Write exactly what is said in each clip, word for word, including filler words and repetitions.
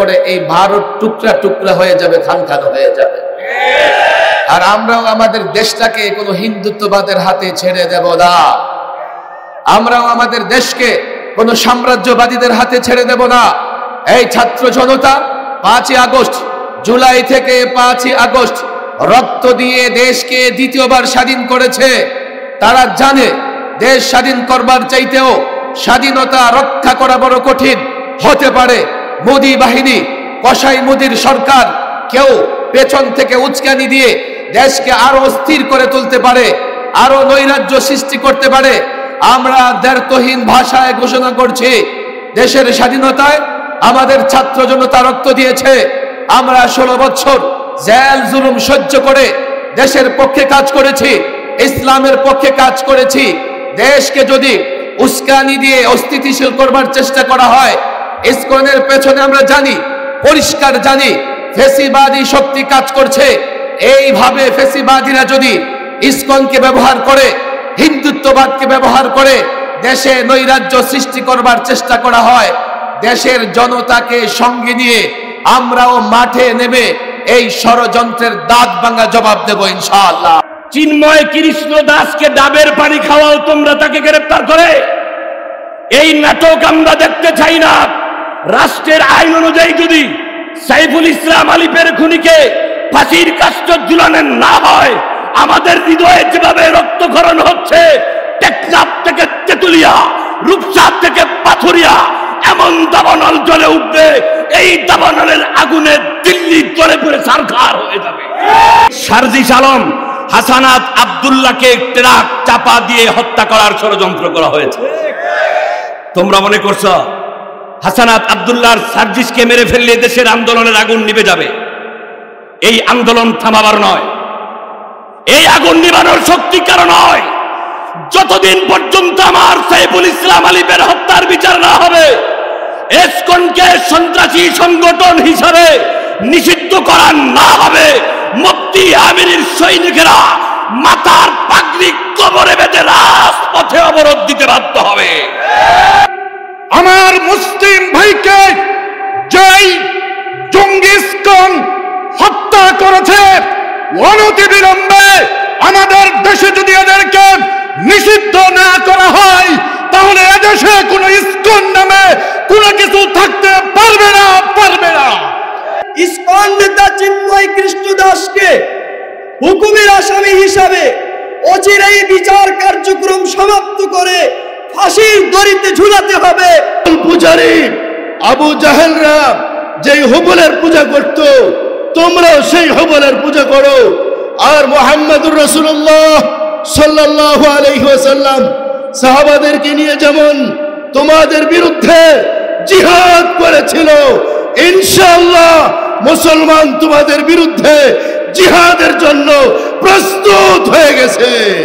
করে এই ভারত টুকরা টুকরা হয়ে যাবে, খানখান হয়ে যাবে। আর আমরাও আমাদের দেশটাকে কোনো হিন্দুত্ববাদের হাতে ছেড়ে দেব না। আমরাও আমাদের দেশকে কোনো সাম্রাজ্যবাদীদের হাতে ছেড়ে দেব না। এই ছাত্র জনতা পাঁচই আগস্ট, জুলাই থেকে পাঁচই আগস্ট রক্ত দিয়ে দেশকে দ্বিতীয়বার স্বাধীন করেছে। তারা জানে দেশ স্বাধীন করবার চাইতেও স্বাধীনতা রক্ষা করা বড় কঠিন হতে পারে। মোদি বাহিনী, কসাই মোদির সরকার কেউ পেছন থেকে উস্কানি দিয়ে দেশকে আরো অস্থির করে তুলতে পারে, আরো নৈরাজ্য সৃষ্টি করতে পারে। আমরা দ্ব্যর্থহীন ভাষায় ঘোষণা করছি, দেশের স্বাধীনতায় আমাদের ছাত্র জনতা রক্ত দিয়েছে। আমরা ষোলো বছর জেল জুলুম সহ্য করে দেশের পক্ষে কাজ করেছি, ইসলামের পক্ষে কাজ করেছি। দেশকে যদি উস্কানি দিয়ে অস্থিতিশীল করবার চেষ্টা করা হয়, ইসকনের পেছনে আমরা জানি, পরিষ্কার জানি ফেসিবাদী শক্তি কাজ করছে। এইভাবে ফেসিবাদীরা যদি ইসকনকে ব্যবহার করে, হিন্দুত্ববাদকে ব্যবহার করে দেশে নৈরাজ্য সৃষ্টি করবার চেষ্টা করা হয়, দেশের জনতাকে সঙ্গে নিয়ে আমরাও মাঠে নেমে এই ষড়যন্ত্রের দাঁত ভাঙা জবাব দেব ইনশাআল্লাহ। চিন্ময় কৃষ্ণ দাসকে ডাবের পানি খাওয়াও তোমরা তাকে গ্রেফতার করে। এই নাটক আমরা দেখতে চাই না। রাষ্ট্রের আইন অনুযায়ী যদি সাইফুল ইসলাম আলিপের খুনিকে ফাঁসির কাষ্ঠ ঝুলানো না হয়, আমাদের হৃদয়ে যেভাবে রক্তক্ষরণ হচ্ছে, টেকনাফ থেকে তেতুলিয়া, রূপসা থেকে পাথুরিয়া, এমন দাবানল জ্বলে উঠবে, এই দাবানলের আগুনে দিল্লি জ্বলে পড়ে ছারখার হয়ে যাবে। সারজিস আলম, হাসানাত আব্দুল্লাহকে ট্রাক চাপা দিয়ে হত্যা করার ষড়যন্ত্র করা হয়েছে। তোমরা মনে করছো হাসানাত আব্দুল্লাহর সার্জিসকে মেরে ফেললে দেশের আন্দোলনের আগুন নিভে যাবে? এই আন্দোলন থামাবার নয়, এই আগুন নিভানোর শক্তি কারণ নয়। যতদিন পর্যন্ত আমার সাইফুল ইসলাম আলিপের হত্যার বিচার না হবে, ইসকনকে সন্ত্রাসী সংগঠন হিসাবে নিষিদ্ধ করা না হবে, মুফতি আমিরের সৈনিকেরা মাথার পাগড়ি কবরে বেঁধে রাজপথে অবরোধ দিতে বাধ্য হবে। আমার মুসলিম ভাইকে যেই জঙ্গি ইসকন হত্যা করেছে, অনতি বিলম্বে আমাদের দেশে যদি এদেরকে নিষিদ্ধ না করা হয়, তাহলে এদেশে কোনো ইসকন নামে কোনো কিছু থাকতে পারবে না, পারবে না। ইসকন নেতা চিন্ময় কৃষ্ণ দাসকে হুকুমের আসামি হিসাবে অচিরেই বিচার কার্যক্রম সমাপ্ত করে ফাঁসির দড়িতে ঝুলাতে হবে। পূজারী আবু জাহেলরা যেই হুবলের পূজা করত, তোমরাও সেই হুবলের পূজা করো। আর মুহাম্মদুর রাসূলুল্লাহ সাল্লাল্লাহু আলাইহি ওয়াসাল্লাম সাহাবাদেরকে নিয়ে যেমন তোমাদের বিরুদ্ধে জিহাদ করেছিল, ইনশাআল্লাহ মুসলমান তোমাদের বিরুদ্ধে জিহাদের জন্য প্রস্তুত হয়ে গেছে।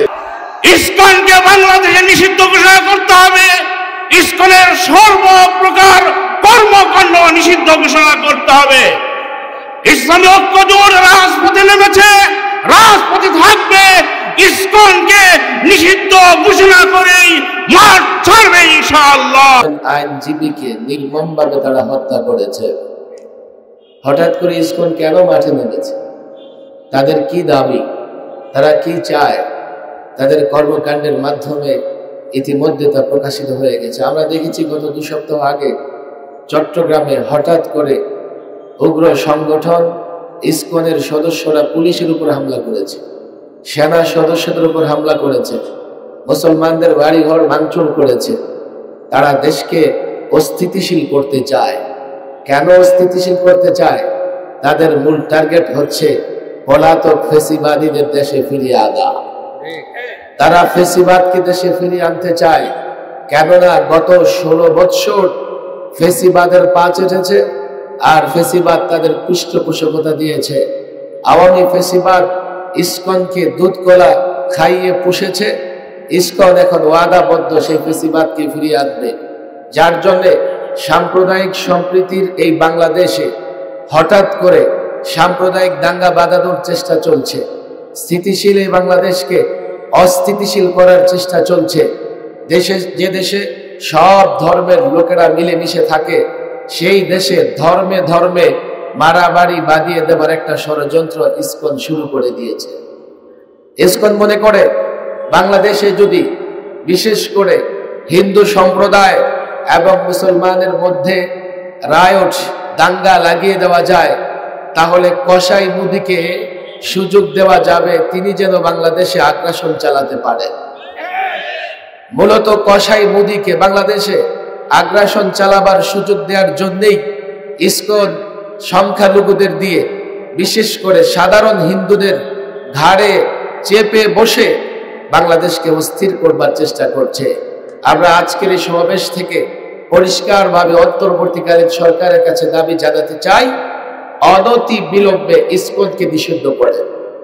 ইসকনকে বাংলাদেশে নিষিদ্ধ ঘোষণা করতে হবে। ইসকনের সর্বপ্রকার কর্মকাণ্ড নিষিদ্ধ ঘোষণা করতে হবে। ইসলামী ঐক্যজোট রাজপথে নেমেছে, রাজপথে থাকবে। ইসকনকে নিষিদ্ধ ঘোষণা করেই মাঠ ছাড়বে ইনশাআল্লাহ। আইনজীবীকে নির্মমভাবে তারা হত্যা করেছে। হঠাৎ করে ইসকন কেন মাঠে নেমেছে? তাদের কি দাবি? তারা কি চায়? তাদের কর্মকাণ্ডের মাধ্যমে ইতিমধ্যে তা প্রকাশিত হয়ে গেছে। আমরা দেখেছি গত দু সপ্তাহ আগে চট্টগ্রামে হঠাৎ করে উগ্র সংগঠন ইসকনের সদস্যরা পুলিশের উপর হামলা করেছে, সেনা সদস্যদের উপর হামলা করেছে, মুসলমানদের বাড়িঘর ভাঙচুর করেছে। তারা দেশকে অস্থিতিশীল করতে চায়। কেন অস্থিতিশীল করতে চায়? তাদের মূল টার্গেট হচ্ছে পলাতক ফেসিবাদীদের দেশে ফিরিয়ে আনা। তারা ফেসিবাদকে দেশে ফিরিয়ে আনতে চায়। কেননা গত ষোলো বৎসর ফেসিবাদের পা চেটেছে, আর ফেসিবাদ তাদের পৃষ্ঠপোষকতা দিয়েছে। আওয়ামী ফেসিবাদ ইসকনকে দুধ কলা খাইয়ে পুষেছে। ইসকন এখন ওয়াদাবদ্ধ সেই ফেসিবাদকে ফিরিয়ে আনবে। যার জন্যে সাম্প্রদায়িক সম্প্রীতির এই বাংলাদেশে হঠাৎ করে সাম্প্রদায়িক দাঙ্গা বাঁধানোর চেষ্টা চলছে। স্থিতিশীল এই বাংলাদেশকে অস্থিতিশীল করার চেষ্টা চলছে। দেশে যে দেশে সব ধর্মের লোকেরা মিলেমিশে থাকে, সেই দেশে ধর্মে ধর্মে মারামারি বাঁধিয়ে দেবার একটা ষড়যন্ত্র ইসকন শুরু করে দিয়েছে। ইসকন মনে করে বাংলাদেশে যদি বিশেষ করে হিন্দু সম্প্রদায় এবং মুসলমানের মধ্যে রায়ট দাঙ্গা লাগিয়ে দেওয়া যায়, তাহলে কসাই মুদিকে সুযোগ দেওয়া যাবে তিনি যেন বাংলাদেশে আগ্রাসন চালাতে পারেন। মূলত কসাই মুদিকে বাংলাদেশে আগ্রাসন চালাবার সুযোগ দেওয়ার জন্যই ইসকন সংখ্যালঘুদের দিয়ে বিশেষ করে সাধারণ হিন্দুদের ঘাড়ে চেপে বসে বাংলাদেশকে অস্থির করবার চেষ্টা করছে। আমরা আজকের এই সমাবেশ থেকে পরিষ্কারভাবে অন্তর্বর্তীকালীন সরকারের কাছে দাবি জানাতে চাই, অনতি বিলম্বে ইসকনকে নিষিদ্ধ করে।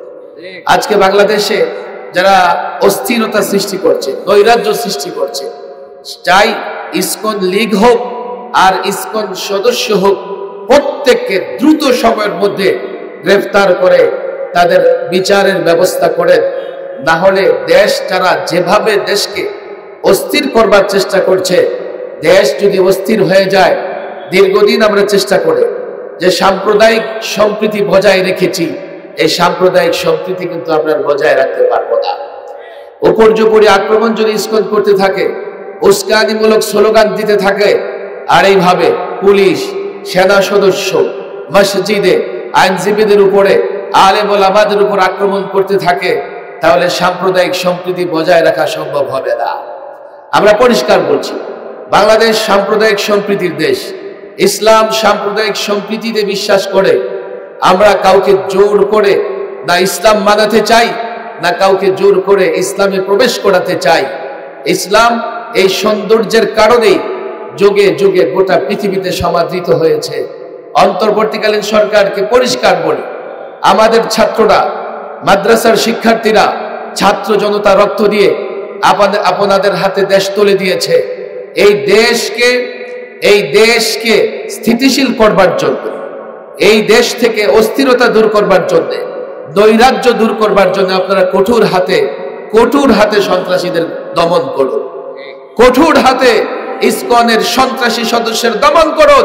আজকে বাংলাদেশে যারা অস্থিরতা সৃষ্টি করছে, নৈরাজ্য সৃষ্টি করছে, চাই ইসকন লীগ হোক আর ইসকন সদস্য হোক, প্রত্যেককে দ্রুত সময়ের মধ্যে গ্রেফতার করে তাদের বিচারের ব্যবস্থা করেন। না হলে দেশ যারা যেভাবে দেশকে অস্থির করবার চেষ্টা করছে, দেশ যদি অস্থির হয়ে যায়, দীর্ঘদিন আমরা চেষ্টা করে যে সাম্প্রদায়িক সম্প্রীতি বজায় রেখেছি, এই সাম্প্রদায়িক সম্প্রীতি কিন্তু আমরা বজায় রাখতে পারবো না। উপর্যুপরি আক্রমণ যদি ইসকন করতে থাকে, উস্কানিমূলক স্লোগান দিতে থাকে, আর এইভাবে পুলিশ, সেনা সদস্য, মসজিদে আইনজীবীদের উপরে, আলেম ওলামাদের উপর আক্রমণ করতে থাকে, তাহলে সাম্প্রদায়িক সম্প্রীতি বজায় রাখা সম্ভব হবে না। আমরা পরিষ্কার বলছি, বাংলাদেশ সাম্প্রদায়িক সম্প্রীতির দেশ। ইসলাম সাম্প্রদায়িক সম্প্রীতিতে বিশ্বাস করে। আমরা কাউকে জোর করে না ইসলাম মানাতে চাই, না কাউকে জোর করে ইসলামে প্রবেশ করাতে চাই। ইসলাম এই সৌন্দর্যের কারণেই যুগে যুগে গোটা পৃথিবীতে সমাদৃত হয়েছে। অন্তর্বর্তীকালীন সরকারকে পরিষ্কার বলি, আমাদের ছাত্ররা, মাদ্রাসার শিক্ষার্থীরা, ছাত্র জনতা রক্ত দিয়ে আপনাদের হাতে দেশ তুলে দিয়েছে। এই দেশকে এই দেশকে স্থিতিশীল করবার জন্য, এই দেশ থেকে অস্থিরতা দূর করবার জন্য, নৈরাজ্য দূর করবার জন্য আপনারা কঠোর হাতে কঠোর হাতে সন্ত্রাসীদের দমন করুন, কঠোর হাতে ইসকনের সন্ত্রাসী সদস্যের দমন করুন।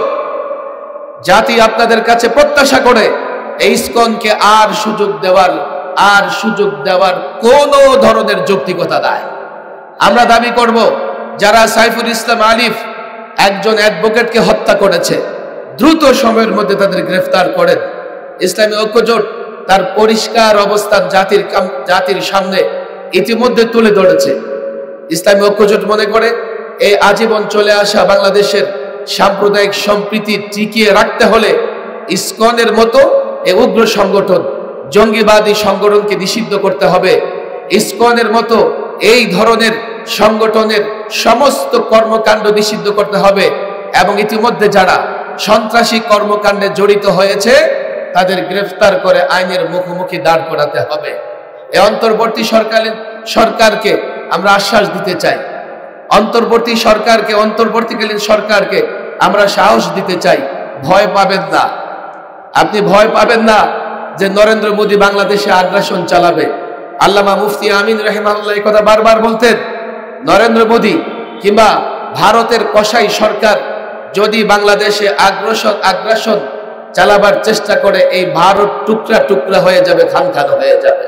জাতি আপনাদের কাছে প্রত্যাশা করে এই ইসকনকে আর সুযোগ দেওয়ার আর সুযোগ দেওয়ার কোন ধরনের যৌক্তিকতা নাই। আমরা দাবি করব, যারা সাইফুল ইসলাম আলিফ একজন অ্যাডভোকেটকে হত্যা করেছে, দ্রুত সময়ের মধ্যে তাদের গ্রেফতার করেন। ইসলামী ঐক্যজোট তার পরিষ্কার অবস্থান জাতির জাতির সামনে ইতিমধ্যে তুলে ধরেছে। ইসলামী ঐক্যজোট মনে করে এই আজীবন চলে আসা বাংলাদেশের সাম্প্রদায়িক সম্প্রীতি টিকিয়ে রাখতে হলে ইসকনের মতো এই উগ্র সংগঠন, জঙ্গিবাদী সংগঠনকে নিষিদ্ধ করতে হবে। ইসকনের মতো এই ধরনের সংগঠনের সমস্ত কর্মকাণ্ড নিষিদ্ধ করতে হবে এবং ইতিমধ্যে যারা সন্ত্রাসী কর্মকাণ্ডে জড়িত হয়েছে তাদের গ্রেফতার করে আইনের মুখোমুখি দাঁড় করাতে হবে। এই অন্তর্বর্তী সরকারের সরকারকে আমরা আশ্বাস দিতে চাই, অন্তর্বর্তী সরকারকে অন্তর্বর্তীকালীন সরকারকে আমরা সাহস দিতে চাই, ভয় পাবেন না। আপনি ভয় পাবেন না যে নরেন্দ্র মোদী বাংলাদেশে আগ্রাসন চালাবে। আল্লামা মুফতি আমিন রাহিমাহুল্লাহ এই কথা বারবার বলতেন, নরেন্দ্র মোদী কিংবা ভারতের কসাই সরকার যদি বাংলাদেশে আগ্রাসন আগ্রাসন চালাবার চেষ্টা করে, এই ভারত টুকরা টুকরা হয়ে যাবে, খানখান হয়ে যাবে।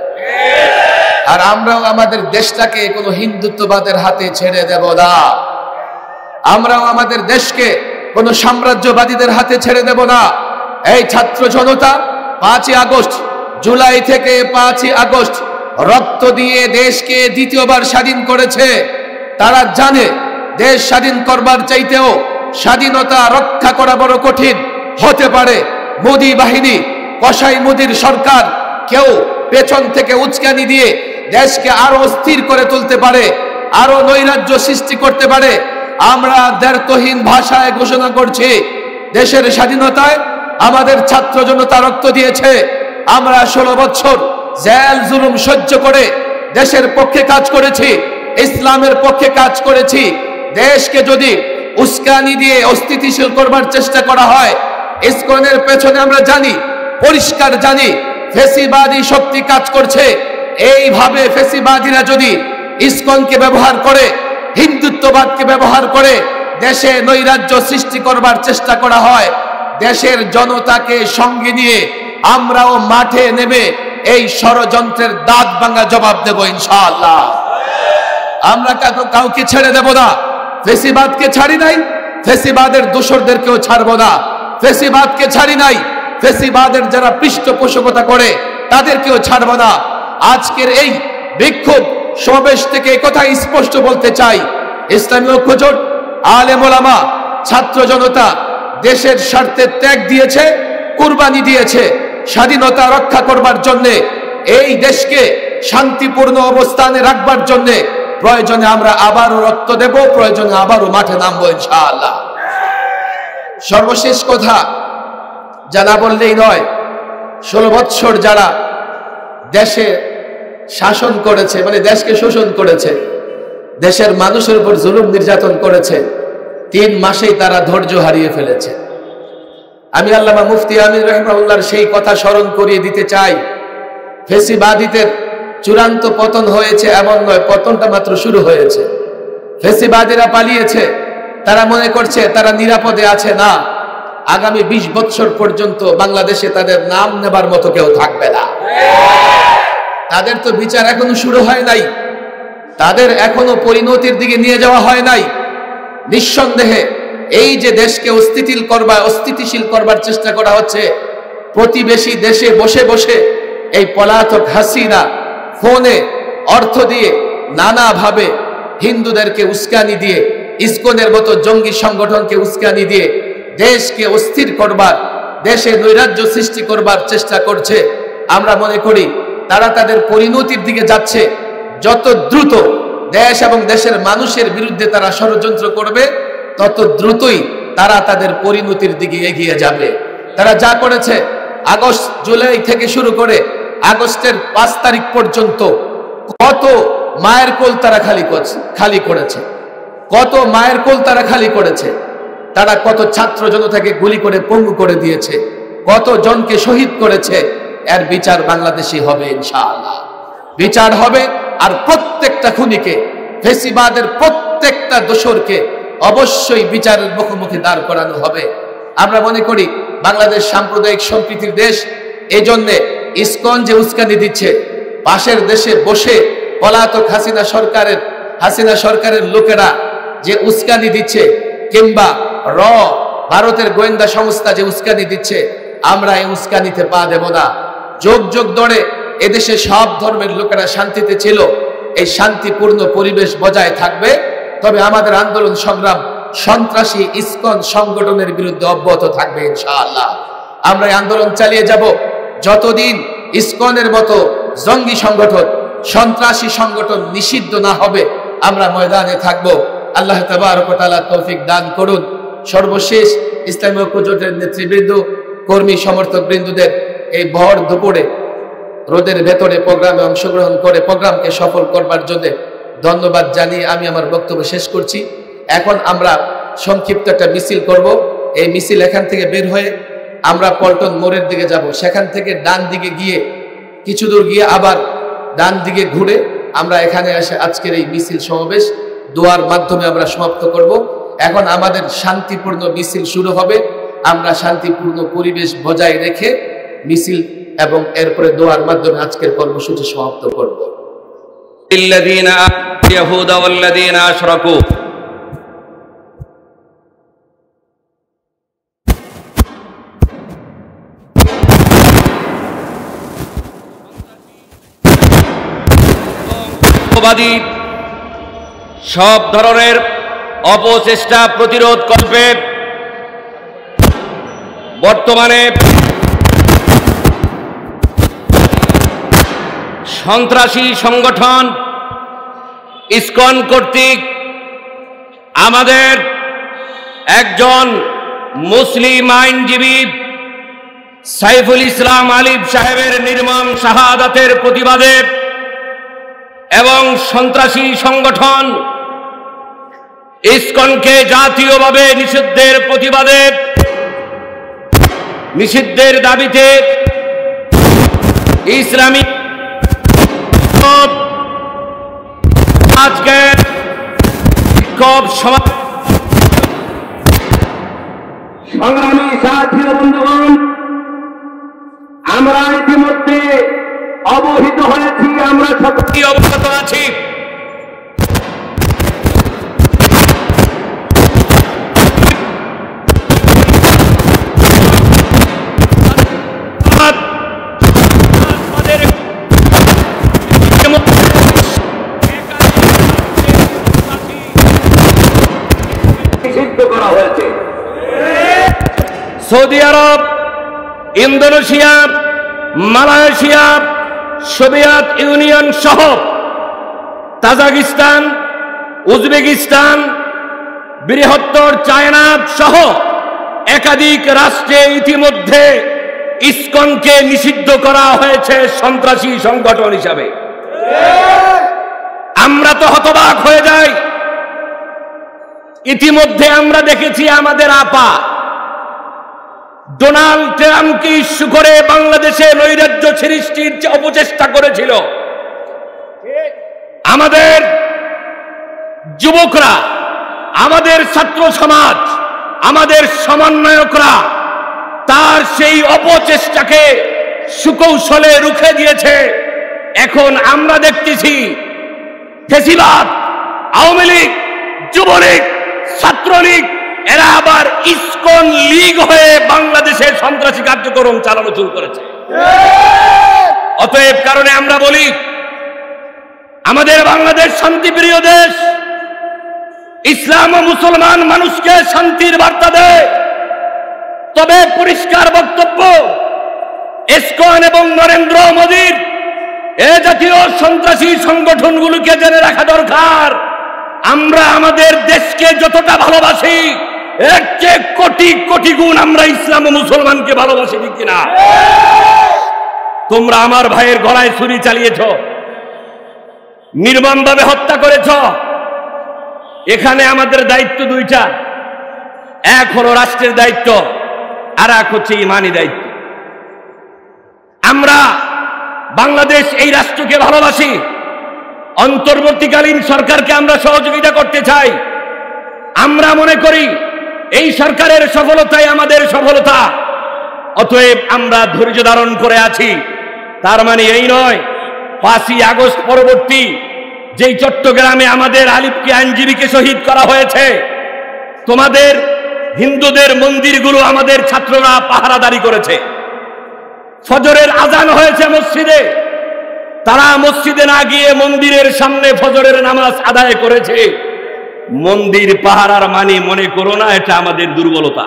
আর আমরাও আমাদের দেশটাকে কোনো হিন্দুত্ববাদের হাতে ছেড়ে দেব না। আমরাও আমাদের দেশকে কোনো সাম্রাজ্যবাদীদের হাতে ছেড়ে দেব না। এই ছাত্র জনতা পাঁচই আগস্ট, জুলাই থেকে পাঁচই আগস্ট রক্ত দিয়ে দেশকে দ্বিতীয়বার স্বাধীন করেছে। তারা জানে দেশ স্বাধীন করবার চাইতেও স্বাধীনতা রক্ষা করা বড় কঠিন হতে পারে। মোদী বাহিনী, কসাই মোদীর সরকার কেউ পেছন থেকে উস্কানি দিয়ে দেশকে আরো অস্থির করে তুলতে পারে, আরো নৈরাজ্য সৃষ্টি করতে পারে। আমরা দ্ব্যর্থহীন ভাষায় ঘোষণা করছি, দেশের স্বাধীনতায় আমাদের ছাত্র জনতা রক্ত দিয়েছে। আমরা ষোলো বছর জেল জুলুম সহ্য করে দেশের পক্ষে কাজ করেছি, ইসলামের পক্ষে কাজ করেছি। দেশকে যদি উস্কানি দিয়ে অস্থিতিশীল করবার চেষ্টা করা হয়, ইসকনের পেছনে আমরা জানি, পরিষ্কার জানি ফেসিবাদী শক্তি কাজ করছে। এইভাবে ফেসিবাদীরা যদি ইসকনকে ব্যবহার করে, হিন্দুত্ববাদকে ব্যবহার করে দেশে নৈরাজ্য সৃষ্টি করবার চেষ্টা করা হয়, দেশের জনতাকে সঙ্গে নিয়ে আমরাও মাঠে নেমে এই ষড়যন্ত্রের দাঁত ভাঙা জবাব দেব ইনশাআল্লাহ। আমরা কাউকে ছেড়ে দেব না। ফেসিবাদকে ছাড়ি নাই, ফেসিবাদের দোসরদেরকেও ছাড়বো না। ফেসিবাদকে ছাড়ি নাই, ফেসিবাদের যারা পৃষ্ঠপোষকতা করে তাদেরকেও ছাড়বো না। আজকের এই বিক্ষোভ সমাবেশ থেকে কথা স্পষ্ট বলতে চাই, ইসলামী ঐক্যজোট, আলেম ওলামা, ছাত্র জনতা দেশের স্বার্থে ত্যাগ দিয়েছে, কুরবানি দিয়েছে স্বাধীনতা রক্ষা করবার জন্য। এই দেশকে শান্তিপূর্ণ অবস্থানে রাখবার জন্য প্রয়োজনে আমরা আবারও রক্ত দেব, প্রয়োজনে আবারও মাঠে নামবো ইনশাআল্লাহ। সর্বশেষ কথা যা না বললেই নয়, ষোলো বৎসর যারা দেশে শাসন করেছে, মানে দেশকে শোষণ করেছে, দেশের মানুষের উপর জুলুম নির্যাতন করেছে, তিন মাসেই তারা ধৈর্য হারিয়ে ফেলেছে। আমি আল্লামা মুফতি আমির রাহিমাহুল্লাহর সেই কথা স্মরণ করিয়ে দিতে চাই, ফেসিবাদীদের চূড়ান্ত পতন হয়েছে এমন নয়, পতনটা মাত্র শুরু হয়েছে। ফেসিবাদীরা পালিয়েছে, তারা মনে করছে তারা নিরাপদে আছে। না, আগামী বিশ বছর পর্যন্ত বাংলাদেশে তাদের নাম নেবার মতো কেউ থাকবে না। তাদের তো বিচার এখনো শুরু হয় নাই, তাদের এখনো পরিণতির দিকে নিয়ে যাওয়া হয় নাই। নিঃসন্দেহে এই যে দেশকে অস্থিতিশীল করবা অস্থিতিশীল করবার চেষ্টা করা হচ্ছে, প্রতিবেশী দেশে বসে বসে এই পলাতক হাসিনা ফোনে অর্থ দিয়ে নানাভাবে হিন্দুদেরকে উস্কানি দিয়ে, ইসকনের মতো জঙ্গি সংগঠনকে উস্কানি দিয়ে দেশকে অস্থির করবার, দেশে নৈরাজ্য সৃষ্টি করবার চেষ্টা করছে। আমরা মনে করি তারা তাদের পরিণতির দিকে যাচ্ছে। যত দ্রুত দেশ এবং দেশের মানুষের বিরুদ্ধে তারা ষড়যন্ত্র করবে, তত দ্রুতই তারা তাদের পরিণতির দিকে এগিয়ে যাবে। তারা যা করেছে, আগস্ট জুলাই থেকে শুরু করে আগস্টের পাঁচ তারিখ পর্যন্ত কত মায়ের কোল তারা খালি করছে খালি করেছে কত মায়ের কোল তারা খালি করেছে। তারা কত ছাত্র জনতাকে গুলি করে পঙ্গু করে দিয়েছে, কত জনকে শহীদ করেছে। এর বিচার বাংলাদেশে হবে ইনশাআল্লাহ, বিচার হবে। আর প্রত্যেকটা খুনিকে, ফেসিবাদের প্রত্যেকটা দোসরকে অবশ্যই বিচারের মুখোমুখি দাঁড় করানো হবে। আমরা মনে করি বাংলাদেশ সাম্প্রদায়িক সম্প্রীতির দেশ, এই জন্যে ইসকন যে উস্কানি দিচ্ছে, পাশের দেশে বসে পলাতক হাসিনা সরকারের হাসিনা সরকারের লোকেরা যে উস্কানি দিচ্ছে, কিংবা র ভারতের গোয়েন্দা সংস্থা যে উস্কানি দিচ্ছে, আমরা এই উস্কানিতে পা দেব না। যোগ যোগ ধরে এদেশে সব ধর্মের লোকেরা শান্তিতে ছিল, এই শান্তিপূর্ণ পরিবেশ বজায় থাকবে। তবে আমাদের আন্দোলন সংগ্রাম সন্ত্রাসী ইসকন সংগঠনের বিরুদ্ধে অব্যাহত থাকবে ইনশাআল্লাহ। আমরা এই আন্দোলন চালিয়ে যাব যতদিন ইসকনের মতো জঙ্গি সংগঠন, সন্ত্রাসী সংগঠন নিষিদ্ধ না হবে, আমরা ময়দানে থাকব। আল্লাহ তাবারক ওয়া তাআলা তৌফিক দান করুন। সর্বশেষ ইসলামী ঐক্যজোটের নেতৃবৃন্দ, কর্মী সমর্থক বৃন্দদের এই ভর দুপুরে রোদের ভেতরে প্রোগ্রামে অংশগ্রহণ করে প্রোগ্রামকে সফল করবার জন্য ধন্যবাদ জানিয়ে আমি আমার বক্তব্য শেষ করছি। এখন আমরা সংক্ষিপ্ত একটা মিছিল করব। এই মিছিল এখান থেকে বের হয়ে আমরা পল্টন মোড়ের দিকে যাব, সেখান থেকে ডান দিকে গিয়ে কিছু দূর গিয়ে আবার ডান দিকে ঘুরে আমরা এখানে এসে আজকের এই মিছিল সমাবেশ দোয়ার মাধ্যমে আমরা সমাপ্ত করব। এখন আমাদের শান্তিপূর্ণ মিছিল শুরু হবে। আমরা শান্তিপূর্ণ পরিবেশ বজায় রেখে মিছিল এবং এরপরে দোয়ার মাধ্যমে আজকের কর্মসূচি সমাপ্ত করব। الذين يهود والذين أشركوا সব ধরনের অপচেষ্টা প্রতিরোধ করবে। বর্তমানে সন্ত্রাসী সংগঠন ইসকন কর্তৃক আমাদের একজন মুসলিম আইনজীবী সাইফুল ইসলাম আলিফ সাহেবের নির্মম শাহাদাতের প্রতিবাদে এবং সন্ত্রাসী সংগঠন ইসকনকে জাতীয়ভাবে নিষিদ্ধের প্রতিবাদে নিষিদ্ধের দাবিতে ইসলামী আজকে বিক্ষোভ সমাবেশ সাথী বন্ধুগণ, আমরা ইতিমধ্যে অবহিত হয়েছি, আমরা সকলেই অবগত আছি নিষিদ্ধ করা হয়েছে। সৌদি আরব, ইন্দোনেশিয়া, মালয়েশিয়া, সোভিয়েত ইউনিয়ন সহ তাজিকিস্তান, উজবেকিস্তান, বৃহত্তর চায়না সহ একাধিক রাষ্ট্রে ইতিমধ্যে ইসকনকে নিষিদ্ধ করা হয়েছে সন্ত্রাসী সংগঠন হিসাবে। আমরা তো হতবাক হয়ে যাই। ইতিমধ্যে আমরা দেখেছি আমাদের আপা ডোনাল্ড ট্রাম্পকে ইস্যু করে বাংলাদেশে নৈরাজ্য সৃষ্টির যে অপচেষ্টা করেছিল, আমাদের যুবকরা, আমাদের ছাত্র সমাজ, আমাদের সমন্বয়করা তার সেই অপচেষ্টাকে সুকৌশলে রুখে দিয়েছে। এখন আমরা দেখতেছি ফেসিবাদ, আওয়ামী লীগ, যুবলীগ, ছাত্রলীগ এরা আবার ইসকন লীগ হয়ে বাংলাদেশে সন্ত্রাসী কার্যক্রম চালানো শুরু করেছে। অতএব কারণে আমরা বলি, আমাদের বাংলাদেশ শান্তিপ্রিয় দেশ, ইসলাম ও মুসলমান মানুষকে শান্তির বার্তা দেয়। তবে পরিষ্কার বক্তব্য, ইসকন এবং নরেন্দ্র মোদীর এ জাতীয় সন্ত্রাসী সংগঠনগুলোকে জেনে রাখা দরকার, আমরা আমাদের দেশকে যতটা ভালোবাসি এর চেয়ে কোটি কোটি গুণ আমরা ইসলাম ও মুসলমানকে ভালোবাসি কিনা। তোমরা আমার ভাইয়ের গলায় ছুরি চালিয়েছ, নির্মমভাবে হত্যা করেছ। এখানে আমাদের দায়িত্ব দুইটা, এক হলো রাষ্ট্রের দায়িত্ব, আর এক হচ্ছে ইমানি দায়িত্ব। আমরা বাংলাদেশ এই রাষ্ট্রকে ভালোবাসি, অন্তর্বর্তীকালীন সরকারকে আমরা সহযোগিতা করতে চাই। আমরা মনে করি এই সরকারের সফলতাই আমাদের সফলতা। অতএব আমরা ধৈর্য ধারণ করে আছি। তার মানে এই নয় পাঁচই আগস্ট পরবর্তী যেই চট্টগ্রামে আমাদের আলিফকে আইনজীবীকে শহীদ করা হয়েছে, তোমাদের হিন্দুদের মন্দিরগুলো আমাদের ছাত্ররা পাহারাদারি করেছে। ফজরের আজান হয়েছে মসজিদে, তারা মসজিদে না গিয়ে মন্দিরের সামনে ফজরের নামাজ আদায় করেছে। মন্দির পাহারার মানে মনে করো না এটা আমাদের দুর্বলতা।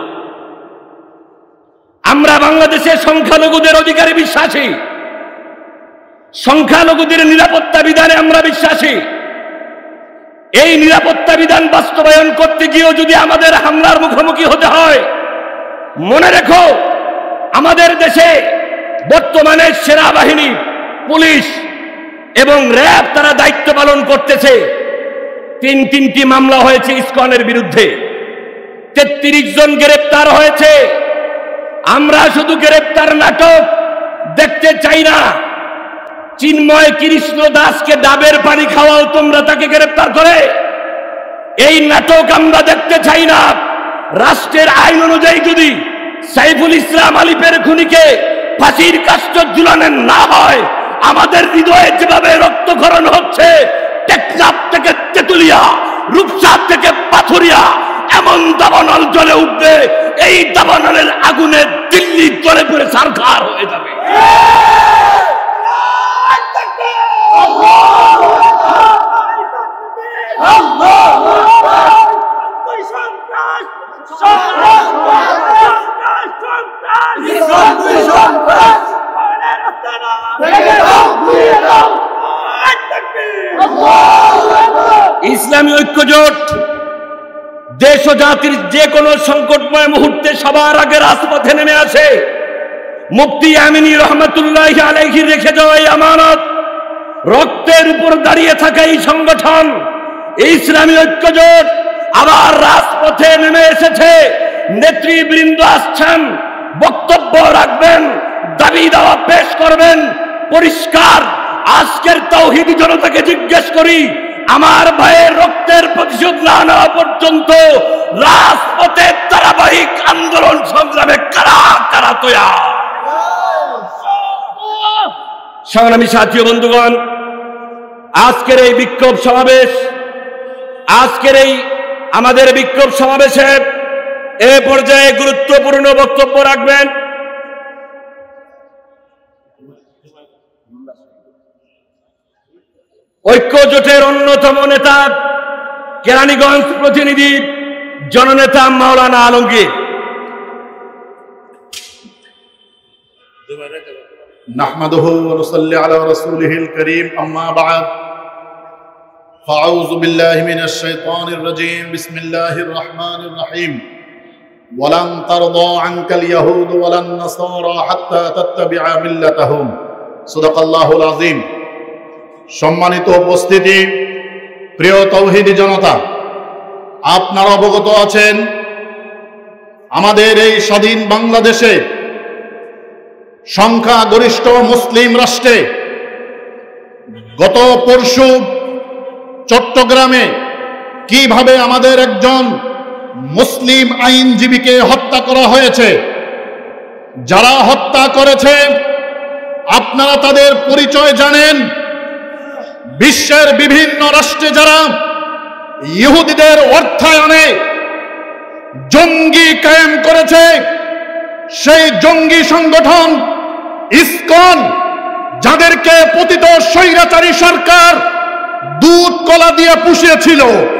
আমরা বাংলাদেশের সংখ্যালঘুদের অধিকারে বিশ্বাসী, সংখ্যালঘুদের নিরাপত্তা বিধানে আমরা বিশ্বাসী। এই নিরাপত্তা বিধান বাস্তবায়ন করতে গিয়েও যদি আমাদের হামলার মুখোমুখি হতে হয়, মনে রেখো আমাদের দেশে বর্তমানে সেনাবাহিনী, পুলিশ এবং র্যাব তারা দায়িত্ব পালন করতেছে। তিন তিনটি মামলা হয়েছে ইসকনের বিরুদ্ধে, তেত্রিশ জন গ্রেপ্তার হয়েছে। আমরা শুধু গ্রেপ্তার নাটক দেখতে চাই না। চিন্ময় কৃষ্ণ দাসকে ডাবের পানি খাওয়াও তোমরা তাকে গ্রেপ্তার করে, এই নাটক আমরা দেখতে চাই না। রাষ্ট্রের আইন অনুযায়ী যদি সাইফুল ইসলাম আলিফের খুনিকে ফাঁসির কাষ্ঠ ঝুলানো না হয়, আমাদের হৃদয়ে যেভাবে রক্তক্ষরণ হচ্ছে, টেকনাফ থেকে তেতুলিয়া, রূপসা থেকে পাথুরিয়া, এমন দাবানল জ্বলে উঠবে, এই দাবানলের আগুনে দিল্লি জ্বলে পুড়ে ছারখার হয়ে যাবে। ইসলামী ঐক্যজোট দেশ ও জাতির যে কোনো সংকটময় মুহূর্তে সবার আগে রাজপথে নেমে আসে। মুফতি আমিনী রহমতুল্লাহি আলাইহি রেখে যাওয়া এই আমানত, রক্তের উপর দাঁড়িয়ে থাকা এই সংগঠন ইসলামী ঐক্যজোট আবার রাজপথে নেমে এসেছে। নেতৃবৃন্দ আসছেন, বক্তব্য রাখবেন, দাবি দাওয়া পেশ করবেন। পরিষ্কার আজকের তাওহীদি জনতাকে জিজ্ঞেস করি, আমার ভাইয়ের রক্তের প্রতিশোধ না নেওয়া পর্যন্ত রাজপথের ধারাবাহিক আন্দোলন সংগ্রামে কারা কারা তৈয়া। সংগ্রামী সাথী ও বন্ধুগণ, আজকের এই বিক্ষোভ সমাবেশ, আজকের এই আমাদের বিক্ষোভ সমাবেশে এ পর্যায়ে গুরুত্বপূর্ণ বক্তব্য রাখবেন ঐক্য জোটের অন্যতম নেতা, কেরানীগঞ্জ প্রতিনিধি জননেতা মাওলানা আলমগীর। نحمده ونصلي على رسوله الكريم أما بعد فأعوذ بالله من الشيطان الرجيم بسم الله الرحمن الرحيم ولن ترضى عنك اليهود ولا النصارى حتى تتبع ملتهم صدق الله العظيم। সম্মানিত উপস্থিতি, প্রিয় তাওহীদি জনতা, আপনারা অবগত আছেন আমাদের এই স্বাধীন বাংলাদেশে সংখ্যাগরিষ্ঠ মুসলিম রাষ্ট্রে গত পরশু চট্টগ্রামে কিভাবে আমাদের একজন মুসলিম আইনজীবীকে হত্যা করা হয়েছে। যারা হত্যা করেছে আপনারা তাদের পরিচয় জানেন। বিশ্বের বিভিন্ন রাষ্ট্রে যারা ইহুদিদের অর্থায়নে জঙ্গি কায়েম করেছে, সেই জঙ্গি সংগঠন ইসকন, যাদেরকে পতিত স্বৈরাচারী সরকার দুধ কলা দিয়ে পুষিয়েছিল,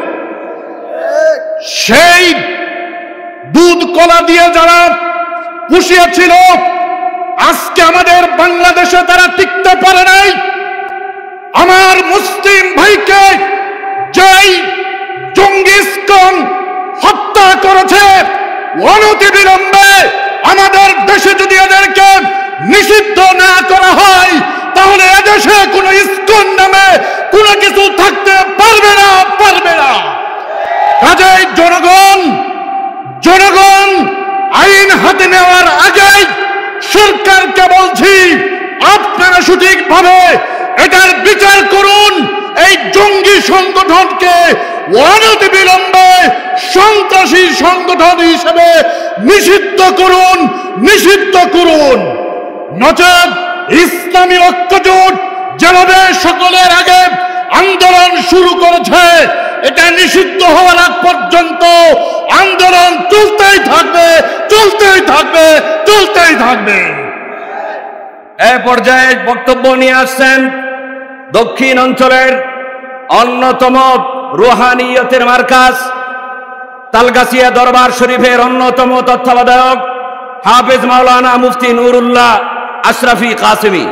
সেই দুধ কলা দিয়ে যারা পুষিয়েছিল, আজকে আমাদের বাংলাদেশে তারা টিকতে পারে নাই। আমার মুসলিম ভাইকে যেই জঙ্গি ইসকন হত্যা করেছে, অনতিবিলম্বে আমাদের দেশে যদি এদেরকে নিষিদ্ধ না করা হয়, তাহলে এদেশে কোন ইসকন নামে কোন কিছু থাকতে পারবে না পারবে না কাজেই জনগণ জনগণ আইন হাতে নেওয়ার আগে সরকারকে বলছি, আপনারা সঠিকভাবে এটার বিচার করুন। এই জঙ্গি সংগঠনকে অনতিবিলম্বে সন্ত্রাসী সংগঠন হিসেবে নিষিদ্ধ করুন নিষিদ্ধ করুন নচেত ইসলামী ঐক্যজোট যেভাবে সকলের আগে আন্দোলন শুরু করেছে, এটা নিষিদ্ধ হওয়ার আগ পর্যন্ত আন্দোলন চলতেই থাকবে চলতেই থাকবে চলতেই থাকবে। এ পর্যায়ে বক্তব্য নিয়ে আসছেন দক্ষিণ অঞ্চলের অন্যতম রুহানিয়তের মার্কাজ তালগাছিয়া দরবার শরীফের অন্যতম তত্ত্বাবধায়ক হাফেজ মাওলানা মুফতি নুরুল্লাহ আশরাফি কাসেমি।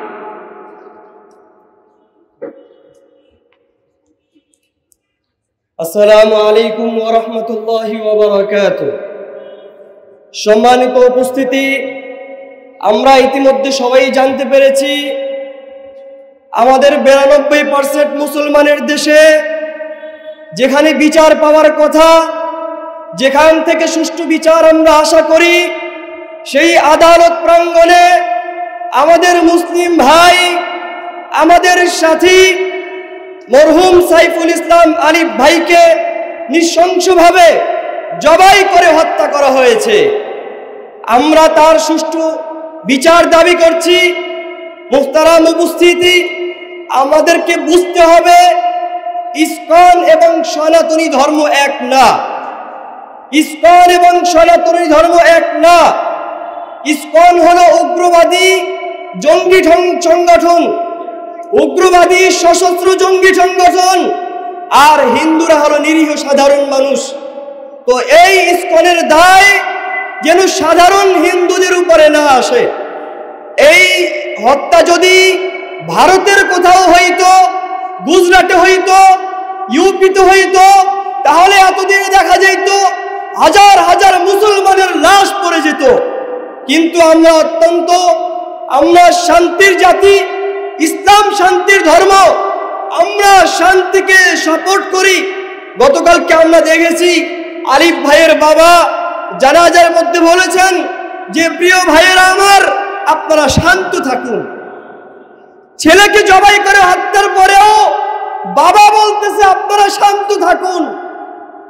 আসসালামু আলাইকুম ওয়া রাহমাতুল্লাহি ওয়া বারাকাতুহু। সম্মানিত উপস্থিতি, আমরা ইতিমধ্যে সবাই জানতে পেরেছি আমাদের বিরানব্বই পার্সেন্ট মুসলমানের দেশে যেখানে বিচার পাওয়ার কথা, যেখান থেকে সুষ্ঠু বিচার আমরা আশা করি, সেই আদালত প্রাঙ্গণে আমাদের মুসলিম ভাই, আমাদের সাথী মরহুম সাইফুল ইসলাম আলিফ ভাইকে নৃশংসভাবে জবাই করে হত্যা করা হয়েছে। আমরা তার সুষ্ঠু বিচার দাবি করছি। মুহতারাম উপস্থিতি, আমাদেরকে বুঝতে হবে ইসকন এবং সনাতনী ধর্ম এক না। ইসকন এবং সনাতনী ধর্ম এক না। ইসকন হলো উগ্রবাদী জঙ্গি সংগঠন, উগ্রবাদী সশস্ত্র জঙ্গি সংগঠন, আর হিন্দুরা হলো নিরীহ সাধারণ মানুষ। তো এই ইসকনের দায় যেন সাধারণ হিন্দুদের উপরে না আসে। এই হত্যা যদি ভারতের কোথাও হইতো, গুজরাটে হইতো, ইউপিতে হইতো, তাহলে এতদিন দেখা যেত হাজার হাজার মুসলমানের লাশ পড়ে যেত। কিন্তু আমরা অত্যন্ত আমরা শান্তির জাতি, ইসলাম শান্তির ধর্ম, আমরা শান্তিকে সাপোর্ট করি। গতকালকে আমরা দেখেছি আলিফ ভাইয়ের বাবা জানাজার মধ্যে বলেছেন যে প্রিয় ভাইয়েরা আমার, আপনারা শান্ত থাকুন। ছেলেকে জবাই করে হত্যার পরেও বাবা বলতেছে আপনারা শান্ত থাকুন।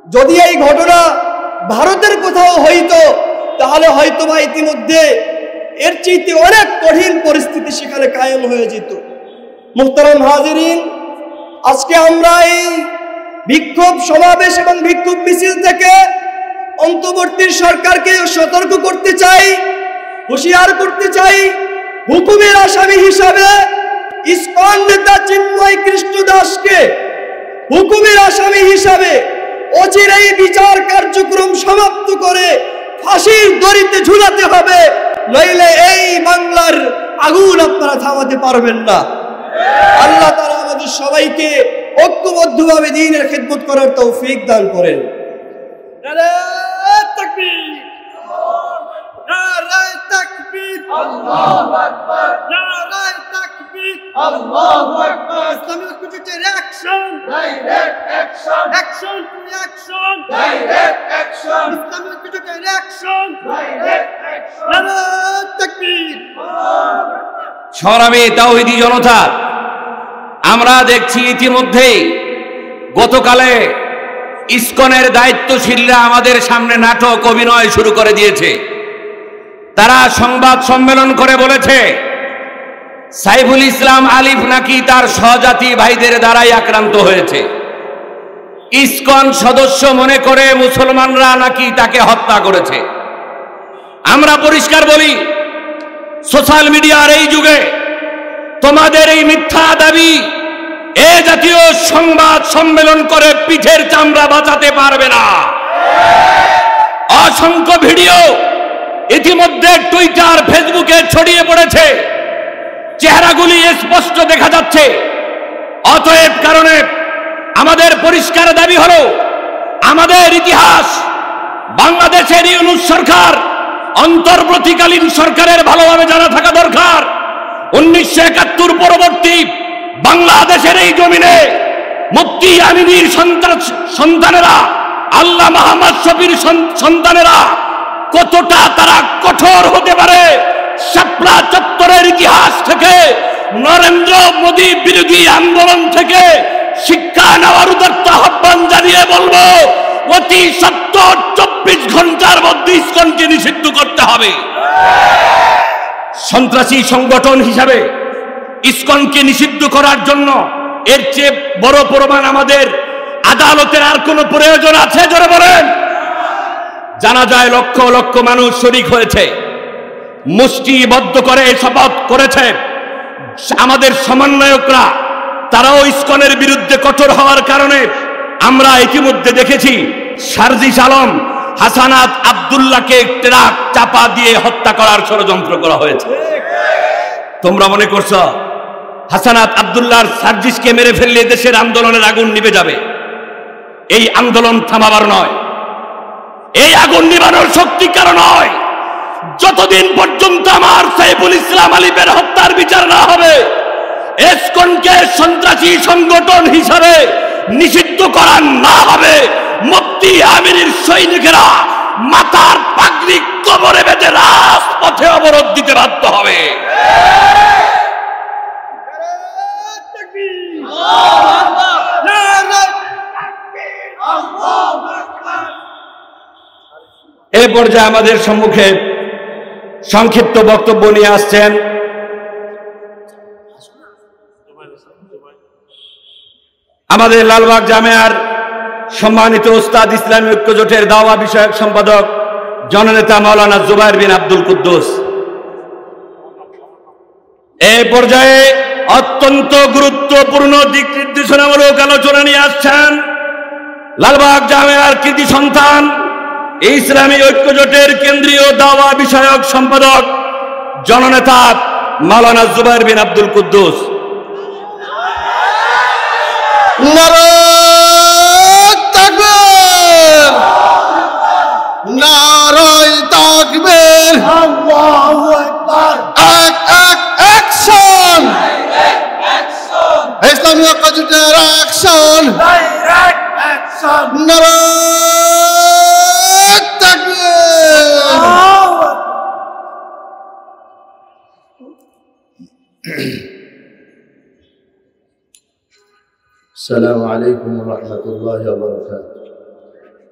যদি এই ঘটনা ভারতের কোথাও হইতো তাহলে হয়তো বা ইতিমধ্যে এর চাইতে অনেক কঠিন পরিস্থিতি সেখানে কায়েম হয়ে যেত। মুহতারাম হাজিরিন, আজকে আমরা এই বিক্ষোভ সমাবেশ এবং বিক্ষোভ মিছিল থেকে অন্তর্বর্তী সরকারকে সতর্ক করতে চাই, হুঁশিয়ার করতে চাই, হুকুমের আসামি হিসাবে ইসকন নেতা চিন্ময় কৃষ্ণ দাসকে হুকুমের আসামি হিসাবে অচিরেই বিচার কার্যক্রম সমাপ্ত করে ফাঁসির দড়িতে ঝুলাতে হবে, নইলে এই বাংলার আগুন আপনারা থামাতে পারবেন না। আল্লাহ তাআলা আমাদের সবাইকে ঐক্যবদ্ধভাবে দ্বীনের খিদমত করার তৌফিক দান করেন। নারায়ে তাকবীর, নারায়ে তাকবীর, আল্লাহু আকবার, নারায়ে তাকবীর, আল্লাহু আকবার। ইসলামিক ঐক্যজোটের action, direct action, action to action, direct action. Islamic ঐক্যজোটের অ্যাকশন, ডাইরেক্ট অ্যাকশন, নারায়ে তাকবীর। সংগ্রামী তাওহীদি জনতা, আমরা দেখছি ইতিমধ্যেই গতকালে ইসকনের দায়িত্বশীলরা আমাদের সামনে নাটক অভিনয় শুরু করে দিয়েছে। তারা সংবাদ সম্মেলন করে বলেছে সাইফুল ইসলাম আলিফ নাকি তার সহজাতি ভাইদের দ্বারাই আক্রান্ত হয়েছে। ইসকন সদস্য মনে করে মুসলমানরা নাকি তাকে হত্যা করেছে। আমরা পরিষ্কার বলি, সোশ্যাল মিডিয়ার এই যুগে তোমাদের এই মিথ্যা দাবি এ জাতীয় সংবাদ সম্মেলন করে পিঠের চামড়া বাঁচাতে পারবে না। অসংখ্য ভিডিও ইতিমধ্যে টুইটার ফেসবুকে ছড়িয়ে পড়েছে, চেহারাগুলি স্পষ্ট দেখা যাচ্ছে। অতএব কারণে আমাদের পরিষ্কার দাবি হলো, আমাদের ইতিহাস বাংলাদেশের ইউনূস সরকার অন্তর্বর্তীকালীন সরকারের ভালোভাবে জানা থাকা দরকার। উনিশশো একাত্তর পরবর্তী বাংলাদেশের এই জমিনে মুফতি আমিনীর সন্তানেরা, আল্লাহ মোহাম্মদ শফির সন্তানেরা কতটা তারা কঠোর হতে পারে, শাপলা চত্বরের ইতিহাস থেকে, নরেন্দ্র মোদী বিরোধী আন্দোলন থেকে শিক্ষা নেওয়ার উদাত্ত আহ্বান জানিয়ে বলবো, অতি সত্তর চব্বিশ ঘন্টার মধ্যে ইসকনকে নিষিদ্ধ করতে হবে। সন্ত্রাসী সংগঠন হিসাবে ইসকনকে নিষিদ্ধ করার জন্য এর চেয়ে বড় প্রমাণ আমাদের আদালতের আর কোন প্রয়োজন আছে? জোরে বলেন। জানা যায় লক্ষ লক্ষ মানুষ শরীক হয়েছে, মুষ্টিবদ্ধ করে শপথ করেছে। আমাদের সমন্বয়করা তারাও ইসকনের বিরুদ্ধে কঠোর হওয়ার কারণে আমরা ইতিমধ্যে দেখেছি সার্জিস আলম, হাসানাত আব্দুল্লাহকে ট্রাক চাপা দিয়ে হত্যা করার ষড়যন্ত্র করা হয়েছে। তোমরা মনে করছো হাসানাত আব্দুল্লাহর সার্জিসকে মেরে ফেললে দেশের আন্দোলনের আগুন নিভে যাবে? এই আন্দোলন থামাবার নয়, এই আগুন নিভানোর শক্তি কারণ নয়। যতদিন পর্যন্ত আমার সাইফুল ইসলাম আলিফের হত্যার বিচার না হবে, ইসকনকে সন্ত্রাসী সংগঠন হিসাবে নিষিদ্ধ করা না হবে, মুফতি আমিনীর সৈনিকেরা মাথার পাগড়ি কবরে বেঁধে রাজপথে অবরোধ দিতে বাধ্য হবে। এই পর্যায়ে আমাদের সম্মুখে সংক্ষিপ্ত বক্তব্য নিয়ে আসছেন আমাদের লালবাগ জামিয়ার সম্মানিত উস্তাদ, ইসলামী ঐক্যজোটের দাওয়া বিষয়ক সম্পাদক জননেতা মাওলানা জুবায়ের বিন আব্দুল কুদ্দুস। এই পর্যায়ে অত্যন্ত গুরুত্বপূর্ণ দিক নির্দেশনামূলক আলোচনা নিয়ে আসছেন লালবাগ জামিয়ার কৃতি সন্তান, ইসলামী ঐক্যজোটের কেন্দ্রীয় দাওয়া বিষয়ক সম্পাদক জননেতা মাওলানা জুবায়ের বিন আব্দুল কুদ্দুস। নারায়ে তাকবীর, নারায়ে তাকবীর, আল্লাহু আকবার। এক এক অ্যাকশন, ইসলামী ঐক্যজোটের অ্যাকশন, ডাইরেক্ট অ্যাকশন। নারায়ে তাকবীর। السلام عليكم ورحمة الله وبركاته.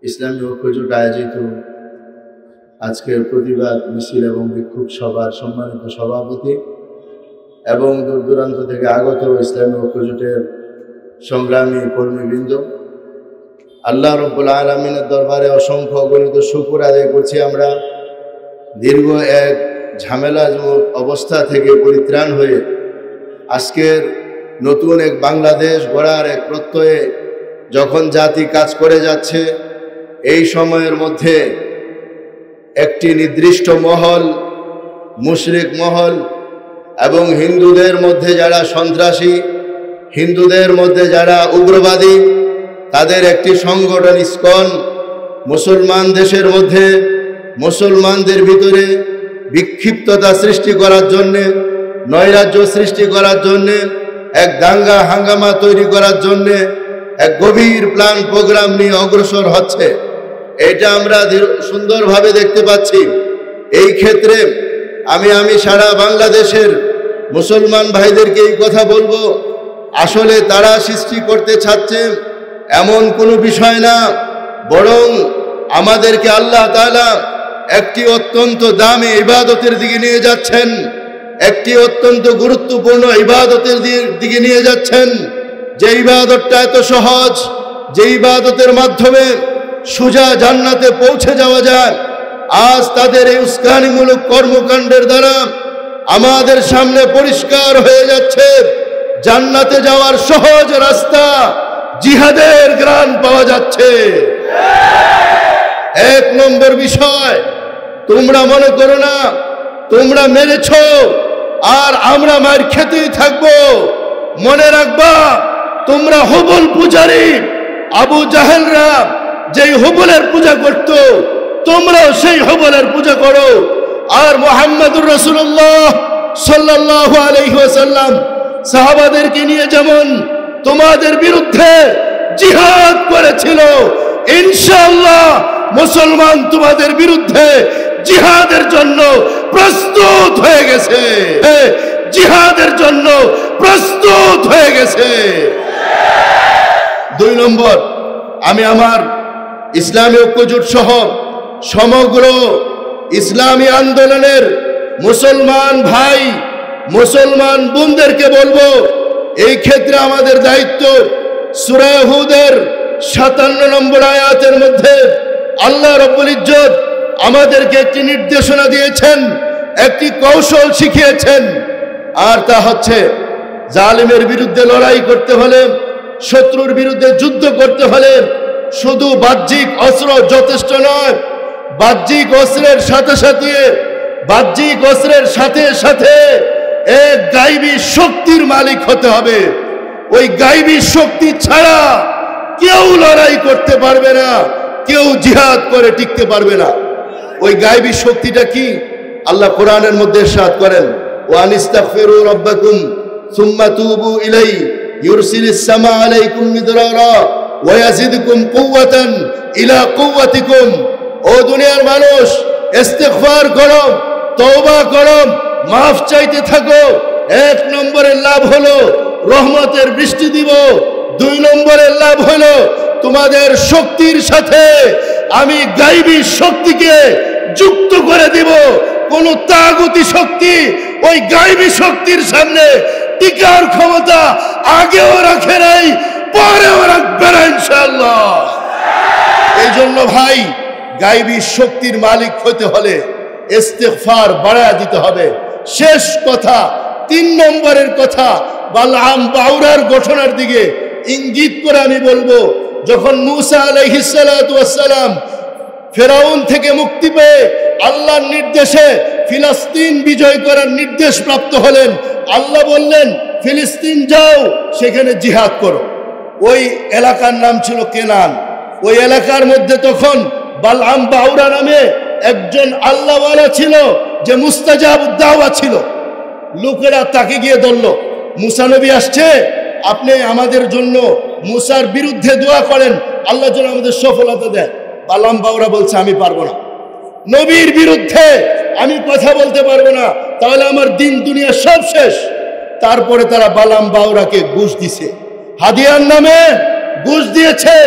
ইসলামী ঐক্যজোট আয়োজিত আজকের প্রতিবাদ মিছিল এবং বিক্ষোভ সভার সম্মানিত সভাপতি এবং দূর দূরান্ত থেকে আগত ইসলামী ঐক্যজোটের সংগ্রামী কর্মীবৃন্দ, আল্লাহ রাব্বুল আলামিনের দরবারে অসংখ্য অগণিত শুকর আদায় করছি। আমরা দীর্ঘ এক ঝামেলাজনক অবস্থা থেকে পরিত্রাণ হয়ে আজকের নতুন এক বাংলাদেশ গড়ার এক প্রত্যয়ে যখন জাতি কাজ করে যাচ্ছে, এই সময়ের মধ্যে একটি নির্দিষ্ট মহল, মুশরিক মহল এবং হিন্দুদের মধ্যে যারা সন্ত্রাসী, হিন্দুদের মধ্যে যারা উগ্রবাদী, তাদের একটি সংগঠন ইসকন মুসলমান দেশের মধ্যে মুসলমানদের ভিতরে বিক্ষিপ্ততা সৃষ্টি করার জন্যে, নৈরাজ্য সৃষ্টি করার জন্যে, এক দাঙ্গা হাঙ্গামা তৈরি করার জন্যে এক গভীর প্ল্যান প্রোগ্রাম নিয়ে অগ্রসর হচ্ছে। এটা আমরা সুন্দরভাবে দেখতে পাচ্ছি। এই ক্ষেত্রে আমি আমি সারা বাংলাদেশের মুসলমান ভাইদেরকে এই কথা বলবো, আসলে তারা সৃষ্টি করতে চাচ্ছে এমন কোনো বিষয় না, বরং আমাদেরকে আল্লাহ তাআলা একটি অত্যন্ত দামি ইবাদতের দিকে নিয়ে যাচ্ছেন, একটি অত্যন্ত গুরুত্বপূর্ণ ইবাদতের দিকে নিয়ে যাচ্ছেন, যে ইবাদতটা এত সহজ, যে ইবাদতের মাধ্যমে সোজা জান্নাতে পৌঁছে যাওয়া যায়। আজ তাদের এই উস্কানিমূলক কর্মকাণ্ডের দ্বারা আমাদের সামনে পরিষ্কার হয়ে যাচ্ছে জান্নাতে যাওয়ার সহজ রাস্তা, জিহাদের গ্রাণ পাওয়া যাচ্ছে। এক নম্বর বিষয়, তোমরা মনে করো না তোমরা মেরেছ আর আমরা মার খেতেই থাকবো। মনে রাখবা, তোমরা হুবল পূজারী, আবু জাহেলরা যেই হুবলের পূজা করত, তোমরাও সেই হুবলের পূজা করো। আর মুহাম্মদুর রাসূলুল্লাহ সাল্লাল্লাহু আলাইহি ওয়াসাল্লাম সাহাবাদেরকে নিয়ে যেমন তোমাদের বিরুদ্ধে জিহাদ করেছিল, ইনশাআল্লাহ মুসলমান তোমাদের বিরুদ্ধে জিহাদের জন্য প্রস্তুত হয়ে গেছে, জিহাদের জন্য প্রস্তুত হয়ে গেছে। দুই নম্বর, আমি আমার ইসলামী ঐক্যজোট সহ সমগ্র ইসলামী আন্দোলনের মুসলমান ভাই, মুসলমান বোনদেরকে বলবো, এই ক্ষেত্রে আমাদের দায়িত্ব। সূরা হুদের সাতান্ন নম্বর আয়াতের মধ্যে আল্লাহ রাব্বুল ইজ্জত আমাদেরকে একটি নির্দেশনা দিয়েছেন, একটি কৌশল শিখিয়েছেন, আর তা হচ্ছে জালিমের বিরুদ্ধে লড়াই করতে হলে, শত্রুর বিরুদ্ধে যুদ্ধ করতে হলে শুধু বাহ্যিক অস্ত্র যথেষ্ট নয়। বাহ্যিক অস্ত্রের সাথে সাথে বাহ্যিক অস্ত্রের সাথে সাথে এক গায়বী শক্তির মালিক হতে হবে। ওই গায়বী শক্তি ছাড়া কেউ লড়াই করতে পারবে না, কেউ জিহাদ করে টিকতে পারবে না। ওই গায়বী শক্তিটা কি? আল্লাহ কোরআনের মধ্যে ইরশাদ করেন, ওয়া আনিস্তাগফিরু রাব্বাকুম সুম্মা তুবু ইলাইহি ইউরসিলিস সামা আলাইকুম মিদরারা ওয়া ইয়াজিদুকুম কুওয়াতান ইলা কুওয়াতিকুম। ও দুনিয়ার মানুষ, ইস্তিগফার করো, তওবা করো, মাফ চাইতে থাকো। এক নম্বরের লাভ হলো রহমতের বৃষ্টি দিব। দুই নম্বরের লাভ হলো তোমাদের শক্তির সাথে আমি গায়বী শক্তিকে যুক্ত করে দিব। কোন তাগুতি শক্তি ওই গায়বী শক্তির সামনে টিকার ক্ষমতা আগেও রাখে নাই, পরেও রাখবে না ইনশাআল্লাহ। এই জন্য ভাই, গায়বী শক্তির মালিক হতে হলে ইস্তিগফার বাড়ায় দিতে হবে। শেষ কথা, তিন নম্বরের কথা, বালআম বাউরার ঘটনার দিকে ইঙ্গিত করে আমি বলবো, যখন মূসা আলাইহিস সালাতু ওয়াস সালাম ফেরাউন থেকে মুক্তি পেয়ে আল্লাহর নির্দেশে ফিলিস্তিন বিজয় করার নির্দেশ প্রাপ্ত হলেন, আল্লাহ বললেন ফিলিস্তিন যাও, সেখানে জিহাদ করো। ওই এলাকার নাম ছিল কেনান। ওই এলাকার মধ্যে তখন বালআম বাউরা নামে একজন আল্লাহওয়ালা ছিল, যে মুস্তাজাব দাওয়া ছিল। লোকেরা তাকে গিয়ে ধরল, মুসা নবী আসছে, আপনি আমাদের জন্য মুসার বিরুদ্ধে দোয়া করেন, আল্লাহ যেন আমাদের সফলতা দেয়। বালআম বাউরা বলছে, আমি পারবো না, নবীর বিরুদ্ধে আমি কথা বলতে পারবো না, তাহলে আমার দিন দুনিয়া সব শেষ। তারপরে তারা বালআম বাউরাকে ঘুষ দিছে, হাদিয়ার নামে ঘুষ দিয়েছে।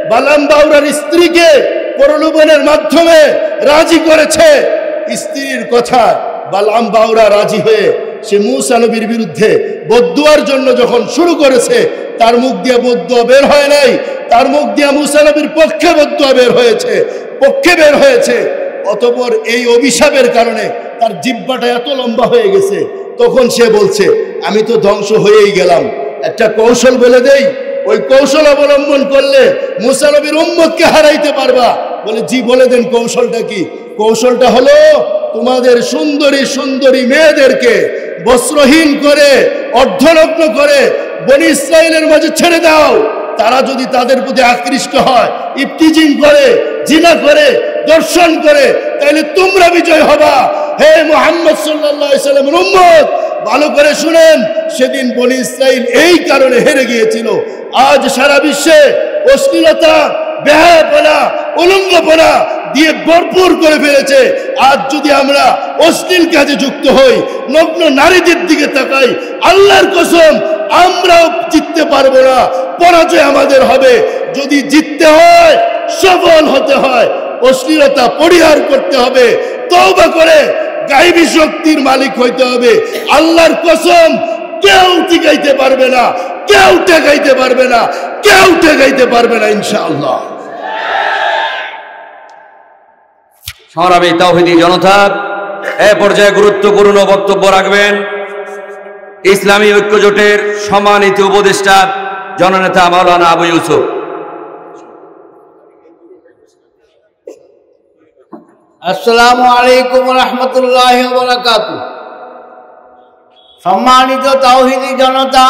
বালাম বাউরার স্ত্রীকে প্রলোভনের মাধ্যমে রাজি করেছে। স্ত্রীর কথা বালাম বাউরা রাজি হয়ে সে মূসা নবীর বিরুদ্ধে বদদুয়ার জন্য যখন শুরু করেছে, তার মুখ দিয়ে বদদুয়া বের হয় নাই, তার মুখ দিয়ে মূসা নবীর পক্ষে বদদুয়া বের হয়েছে, পক্ষে বের হয়েছে। অতঃপর এই অভিশাপের কারণে তার জিহ্বাটা এত লম্বা হয়ে গেছে, তখন সে বলছে আমি তো ধ্বংস হয়েই গেলাম, একটা কৌশল বলে দেই, ওই কৌশল অবলম্বন করলে মূসা নবীর উম্মতকে হারাইতে পারবা। বলে জি বলে দেন কৌশলটা কি? কৌশলটা হলো তোমাদের সুন্দরী সুন্দরী মেয়েদেরকে বস্ত্রহীন করে অর্ধনগ্ন করে বনি ইসরাইলের মাঝে ছেড়ে দাও। তারা যদি তাদের প্রতি আকৃষ্ট হয়, ইফতিজিং করে, জিনা করে, দর্শন করে, তাহলে তোমরা বিজয় হবা। হে মুহাম্মদ সাল্লাল্লাহু আলাইহি সাল্লামের উম্মত, ভালো করে শুনেন, সেদিন বনি ইসরাইল এই কারণে হেরে গিয়েছিল। আজ সারা বিশ্বে অশ্লীলতা, বেহায়াপনা, উলঙ্গপনা দিয়ে ভরপুর করে ফেলেছে। আজ যদি আমরা অশ্লীল কাজে যুক্ত হই, নগ্ন নারীদের দিকে তাকাই, আল্লাহর কসম আমরাও জিততে পারবো না, পরাজয় আমাদের হবে। যদি জিততে হয়, সফল হতে হয়, অশ্লীলতা পরিহার করতে হবে, তওবা করে গায়বী শক্তির মালিক হইতে হবে। আল্লাহর কসম কেউ টিকাইতে পারবে না, কেউ ঠেকাইতে পারবে না, কেউ ঠেকাইতে পারবে না ইনশাআল্লাহ। সংগ্রামী তাওহীদি জনতা, এ পর্যায়ে গুরুত্বপূর্ণ বক্তব্য রাখবেন ইসলামী ঐক্য জোটের সম্মানিত উপদেষ্টা জননেতা মাওলানা আবু ইউসুফ। আসসালামু আলাইকুম ওয়া রাহমাতুল্লাহি ওয়া বারাকাতুহু। সম্মানিত তাওহীদি জনতা,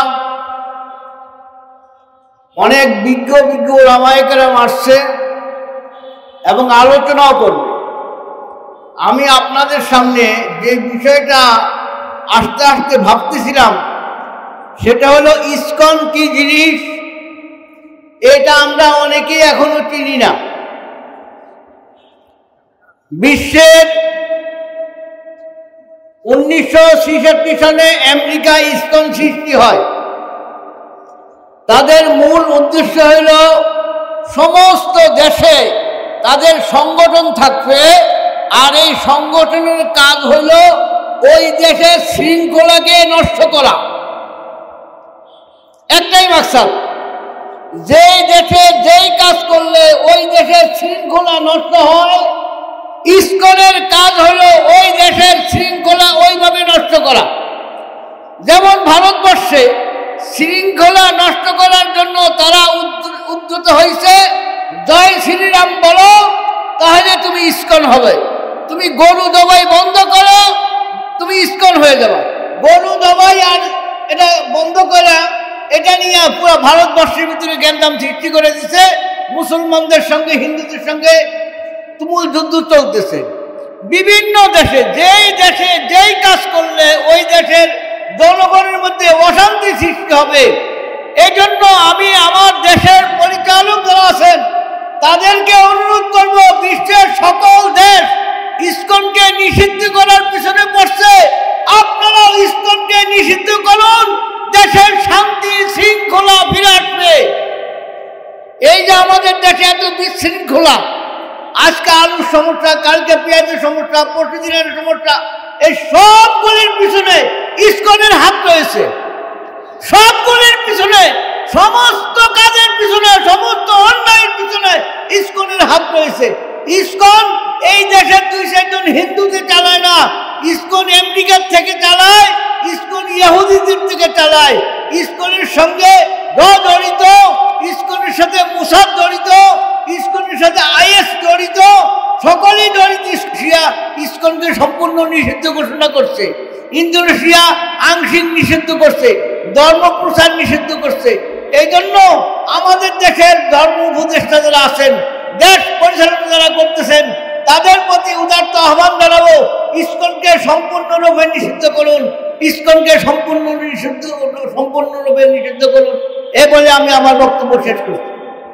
অনেক বিজ্ঞ বিজ্ঞ ওলামায়ে কেরাম আসছে এবং আলোচনাও করবে। আমি আপনাদের সামনে যে বিষয়টা আস্তে আস্তে ভাবতেছিলাম, সেটা হলো ইসকন কি জিনিস। এটা আমরা অনেকেই এখনো চিনি না। বিশ্বের উনিশশো ছেষট্টি সালে আমেরিকা ইসকন সৃষ্টি হয়। তাদের মূল উদ্দেশ্য হইল সমস্ত দেশে তাদের সংগঠন থাকবে, আর এই সংগঠনের কাজ হইল ওই দেশের শৃঙ্খলাকে নষ্ট করা। একটাই মাকসাদ, যেই দেশে যেই কাজ করলে ওই দেশের শৃঙ্খলা নষ্ট হয়, ইসকনের কাজ হলো ওই দেশের শৃঙ্খলা ওইভাবে নষ্ট করা। যেমন ভারতবর্ষে শৃঙ্খলা নষ্ট করার জন্য তারা উদ্যত হয়েছে, জয় শ্রীরাম বলো তাহলে তুমি ইসকন হবে, তুমি গরু দবাই বন্ধ করো তুমি ইসকন হয়ে যাবে। গরু দবাই আর এটা বন্ধ করা, এটা নিয়ে পুরো ভারতবর্ষের ভিতরে গ্যান্দাম সৃষ্টি করে দিচ্ছে। মুসলমানদের সঙ্গে হিন্দুদের সঙ্গে তুমুল যুদ্ধ চলতেছে। বিভিন্ন দেশে যেই দেশে যেই কাজ করলে ওই দেশের জনগণের মধ্যে অশান্তি সৃষ্টি হবে। এই জন্য আমি আমার দেশের পরিচালক যারা আছেন তাদেরকে অনুরোধ করব, বিশ্বের সকল দেশ ইসকনকে নিষিদ্ধ করার পিছনে পড়ছে, আপনারাও ইসকনকে নিষিদ্ধ করুন, দেশের শান্তি শৃঙ্খলা ফিরে আসবে। এই যে আমাদের দেশে এত বিশৃঙ্খলা, আজকে আলুর সমস্যা, কালকে পেঁয়াজের সমস্যা, প্রতিদিনের সমস্যা, এই সবগুলির পিছনে ইসকনের হাত রয়েছে। সবগুলির পিছনে, সমস্ত কাজের পিছনে, সমস্ত অন্যায়ের পিছনে ইসকনের হাত রয়েছে। ইসকন এই দেশের দুই চারজন হিন্দুদের চালায় না, ইসকন আমেরিকার থেকে চালায়, ইসকন ইহুদিদের থেকে চালায়। ইসকনের সঙ্গে র জড়িত, ইসকনের সাথে মুসাদ জড়িত, ইসকনের সাথে আইএস জড়িত, সকলেই জড়িত। ইসকনকে সম্পূর্ণ নিষিদ্ধ ঘোষণা করছে। ইন্দোনেশিয়া আংশিক নিষিদ্ধ করছে, ধর্ম প্রচার নিষিদ্ধ করছে। এই জন্য আমাদের দেশের ধর্ম উপদেষ্টা যারা আছেন, দেশ পরিচালনা যারা করতেছেন, তাদের প্রতি উদারত আহ্বান জানাবো, ইসকনকে সম্পূর্ণরূপে নিষিদ্ধ করুন, ইসকনকে সম্পূর্ণ নিষিদ্ধ সম্পূর্ণরূপে নিষিদ্ধ করুন। এ বলে আমি আমার বক্তব্য শেষ করছি।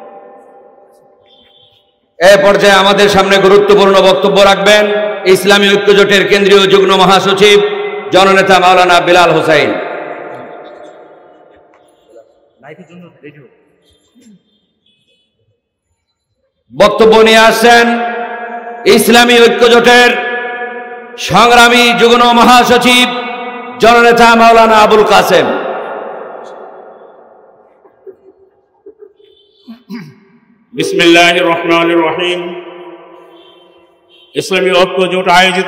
এ পর্যায়ে আমাদের সামনে গুরুত্বপূর্ণ বক্তব্য রাখবেন ইসলামী ঐক্য জোটের কেন্দ্রীয় যুগ্ম মহাসচিব জননেতা মাওলানা বিলাল হোসাইন। বক্তব্য নিয়ে আসছেন ইসলামী ঐক্যজোটের সংগ্রামী যুগ্ম মহাসচিব জননেতা মাওলানা আবুল কাসেম। বিসমিল্লাহির রহমানির রহিম। ইসলামী ঐক্যজোট আয়োজিত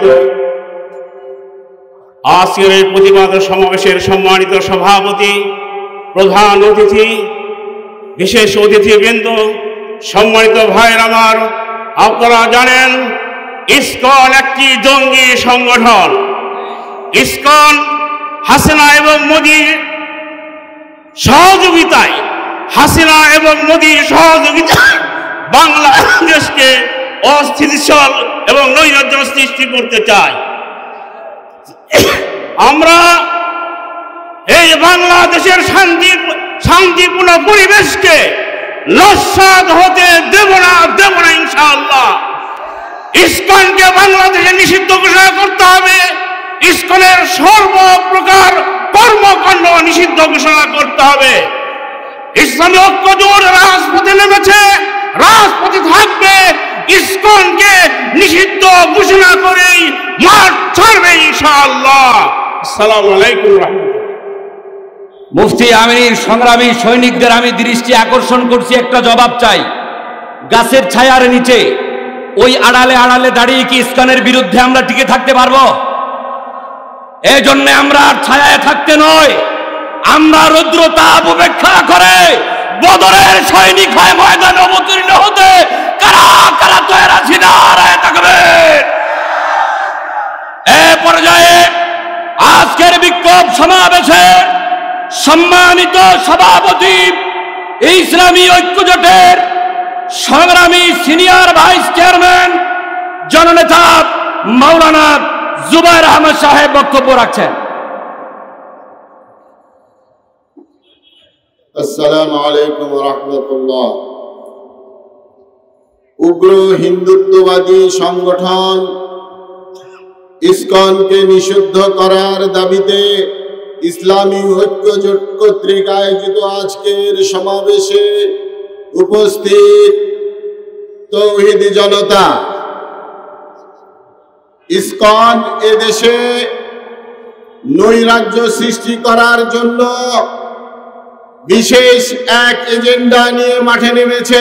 আজকের এই প্রতিবাদ সমাবেশের সম্মানিত সভাপতি, প্রধান অতিথি, বিশেষ অতিথিবৃন্দ, সম্মানিত ভাইয়ের আমার, আপনারা জানেন ইসকন একটি জঙ্গি সংগঠন। ইসকন হাসিনা এবং মোদির সহযোগিতায় হাসিনা এবং মোদির সহযোগিতায় বাংলাদেশকে অস্থিতিশীল এবং নৈরাজ্য সৃষ্টি করতে চায়। আমরা এই বাংলাদেশের শান্তি শান্তিপূর্ণ পরিবেশকে নস্যাৎ হতে দেব না দেব না ইনশাআল্লাহ। ইসকনকে বাংলাদেশে নিষিদ্ধ ঘোষণা করতে হবে। ইসকনের সর্বপ্রকার কর্মকাণ্ড নিষিদ্ধ ঘোষণা করতে হবে। ইসলামী ঐক্যজোট রাজপথে নেমেছে, রাজপথে থাকবে। ইসকনকে নিষিদ্ধ ঘোষণা করেই মাঠ ছাড়বে ইনশাআল্লাহ। আসসালামু আলাইকুম ওয়া রাহমাতুল্লাহ। মুফতি আমির সংগ্রামী সৈনিকদের আমি দৃষ্টি আকর্ষণ করছি, একটা জবাব চাই। গাছের ছায়ার নিচে ওই আড়ালে আড়ালে দাঁড়িয়ে কি ইসকনের বিরুদ্ধে আমরা টিকে থাকতে পারবো? এই জন্য আমরা আর ছায়ায় থাকতে নয়, আমরা রৌদ্রতাপ উপেক্ষা করে বদরের সৈনিক হয়ে ময়দানে অবতীর্ণ হতে কারা কারা তৈরি আছি নারায়ে তাকবীর। এই পর্যায়ে আজকের বিক্ষোভ সমাবেশে সম্মানিত সভাপতি, ইসলামী ঐক্যজোটের সংগ্রামী সিনিয়র ভাইস চেয়ারম্যান জননেতা মাওলানা জুবায়ের আহমদ সাহেব বক্তব্য রাখছেন। আসসালামু আলাইকুম ওয়া রাহমাতুল্লাহ। উগ্র হিন্দুত্ববাদী সংগঠন ইসকনকে নিষিদ্ধ করার দাবিতে ইসলামী ঐক্যজোট কর্তৃক আয়োজিত আজকের সমাবেশে উপস্থিত তৌহিদি জনতা, ইসকন এদেশে নৈরাজ্য সৃষ্টি করার জন্য বিশেষ এক এজেন্ডা নিয়ে মাঠে নেমেছে।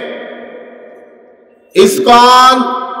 ইসকন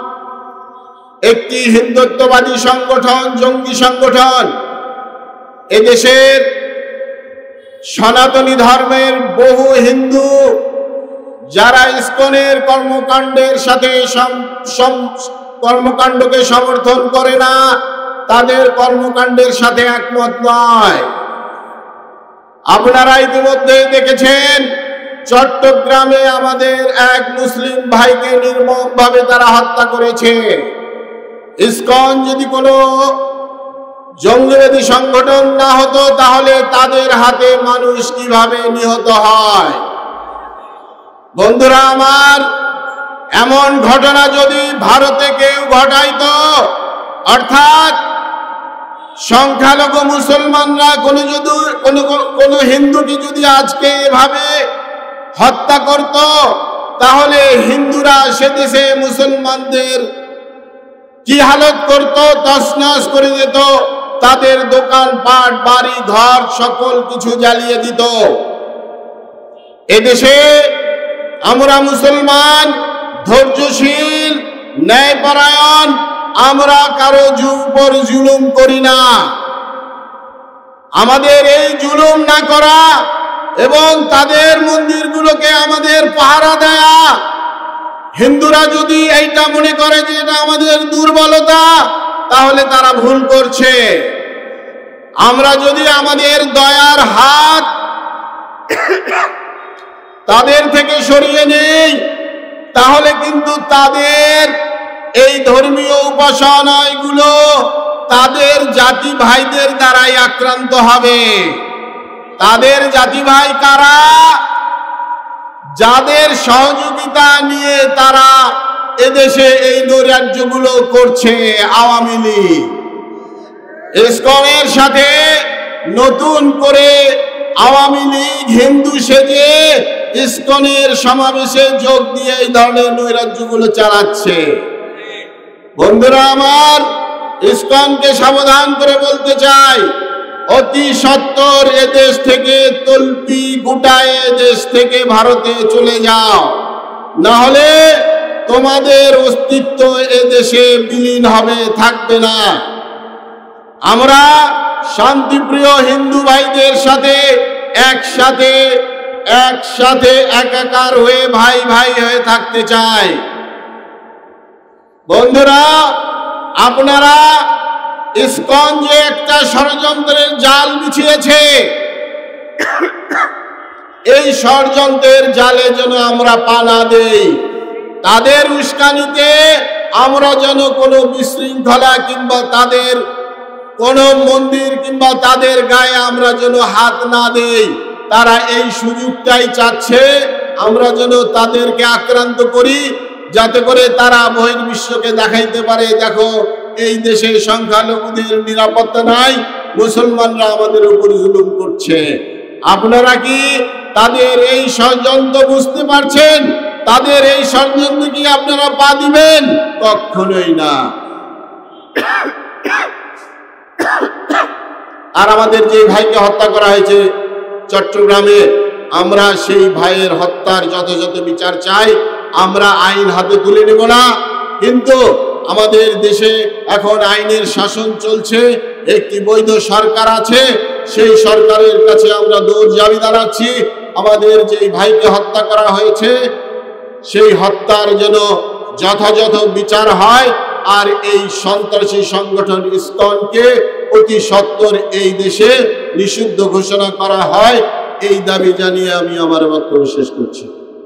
একটি হিন্দুত্ববাদী সংগঠন, জঙ্গি সংগঠন। এদেশের সনাতনী ধর্মের বহু হিন্দু যারা ইসকনের কর্মকাণ্ডের সাথে কর্মকাণ্ডকে সমর্থন করে না, তাদের কর্মকাণ্ডের সাথে একমত নয়। আপনারা ইতিমধ্যে দেখেছেন চট্টগ্রামে আমাদের এক মুসলিম ভাইকে নির্মমভাবে তারা হত্যা করেছে। ইসকন যদি কোনো জঙ্গিবাদী সংগঠন না হতো তাহলে তাদের হাতে মানুষ কিভাবে নিহত হয়? বন্ধুরা আমার, এমন ঘটনা যদি ভারতে কেউ ঘটাইতো, অর্থাৎ সংখ্যালঘু মুসলমানরা কোনো যদি কোনো কোনো হিন্দুকে যদি আজকে এভাবে হত্যা করত, তাহলে হিন্দুরা সে দেশে মুসলমানদের কি হালত করত? তছনছ করে দিত, তাদের দোকান পাট বাড়ি ঘর সকল কিছু জ্বালিয়ে দিত। এদেশে আমরা মুসলমান ধৈর্যশীল, ন্যায়পরায়ণ, আমরা কারো উপর জুলুম করি না। আমাদের এই জুলুম না করা এবং তাদের মন্দিরগুলোকে আমাদের পাহারা দেয়া, হিন্দুরা যদি এইটা মনে করে যে এটা আমাদের দুর্বলতা, তাহলে তারা ভুল করছে। আমরা যদি আমাদের দয়ার হাত তাদের থেকে সরিয়ে নেই, তাহলে কিন্তু তাদের এই ধর্মীয় উপাসনাগুলো তাদের জাতি ভাইদের দ্বারাই আক্রান্ত হবে। তাদের জাতি ভাই কারা? যাদের সহযোগিতা নিয়ে তারা এদেশে এই নৈরাজ্যগুলো করছে, আওয়ামী লীগ। ইসকনের সাথে নতুন করে আওয়ামী লীগ হিন্দু সেজে ইসকনের সমাবেশে যোগ দিয়ে এই ধরনের নৈরাজ্যগুলো চালাচ্ছে। বন্ধুরা আমার, ইসকনকে সাবধান করে বলতে চাই, অতি সত্বর এদেশ থেকে তল্পি গুটায় দেশ থেকে ভারতে চলে যাও, না হলে তোমাদের অস্তিত্ব এদেশে বিলীন হবে, থাকবে না। আমরা শান্তিপ্রিয় হিন্দু ভাইদের সাথে একসাথে একসাথে একাকার হয়ে ভাই ভাই হয়ে থাকতে চাই। বন্ধুরা, আপনারা ইসকন যে একটা ষড়যন্ত্রের জাল বিছিয়েছে, এই ষড়যন্ত্রের জালে যেন আমরা পা না দেই, তাদের উস্কানিতে আমরা যেন কোনো বিশৃঙ্খলা কিংবা তাদের কোন মন্দির কিংবা তাদের গায়ে আমরা যেন হাত না দেই। তারা এই সুযোগটাই চাচ্ছে আমরা যেন তাদেরকে আক্রান্ত করি, যাতে করে তারা বহির্বিশ্বকে দেখাইতে পারে, দেখো এই দেশে সংখ্যালঘুদের নিরাপত্তা নাই, মুসলমানরা আমাদের উপর জুলুম করছে। আপনারা কি তাদের এই ষড়যন্ত্র বুঝতে পারছেন? তাদের এই ষড়যন্ত্র কি আপনারা পা দিবেন? কখনোই না। আর আমাদের যে ভাইকে হত্যা করা হয়েছে চট্টগ্রামে, আমরা সেই ভাইয়ের হত্যার যথাযথ বিচার চাই। আমরা আইন হাতে তুলে নেব না, কিন্তু আমাদের দেশে এখন আইনের শাসন চলছে, একটি বৈধ সরকার আছে, সেই সরকারের কাছে আমরা দৌড় জাবি দাঁড়াচ্ছি। আমাদের যে ভাইকে হত্যা করা হয়েছে সেই হত্যার যেন যথাযথ বিচার হয়, আর এই সন্ত্রাসী সংগঠন ইসকনকে অতি সত্বর এই দেশে নিষিদ্ধ ঘোষণা করা হয়, এই দাবি জানিয়ে আমি আমার বক্তব্য শেষ করছি।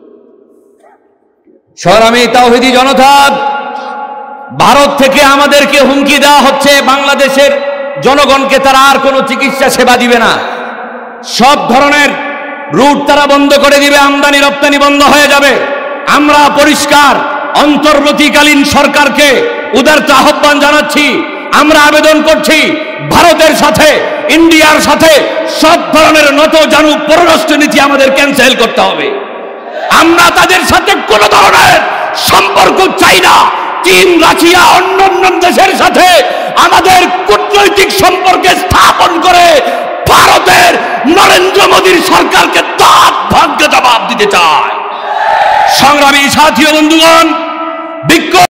সংগ্রামী তাওহীদি জনতা, ভারত থেকে আমাদেরকে হুমকি দেওয়া হচ্ছে বাংলাদেশের জনগণকে তারা আর কোনো চিকিৎসা সেবা দিবে না, সব ধরনের রুট তারা বন্ধ করে দিবে, আমদানি রপ্তানি বন্ধ হয়ে যাবে। আমরা পরিষ্কার অন্তর্বর্তীকালীন সরকারকে উদারত আহ্বান জানাচ্ছি, আমরা আবেদন করছি ভারতের সাথে ইন্ডিয়ার সাথে সব ধরনের নতজানু পররাষ্ট্রনীতি আমাদের ক্যান্সেল করতে হবে। আমরা তাদের সাথে কোন ধরনের সম্পর্ক চাই না। চীন, রাশিয়া, অন্যান্য দেশের সাথে আমাদের কূটনৈতিক সম্পর্ক স্থাপন করে ভারতের নরেন্দ্র মোদীর সরকারকে দাঁত ভাগ্য জবাব দিতে চায়। সংগ্রামী সাথী ও বন্ধুগণ, বিক্ষোভ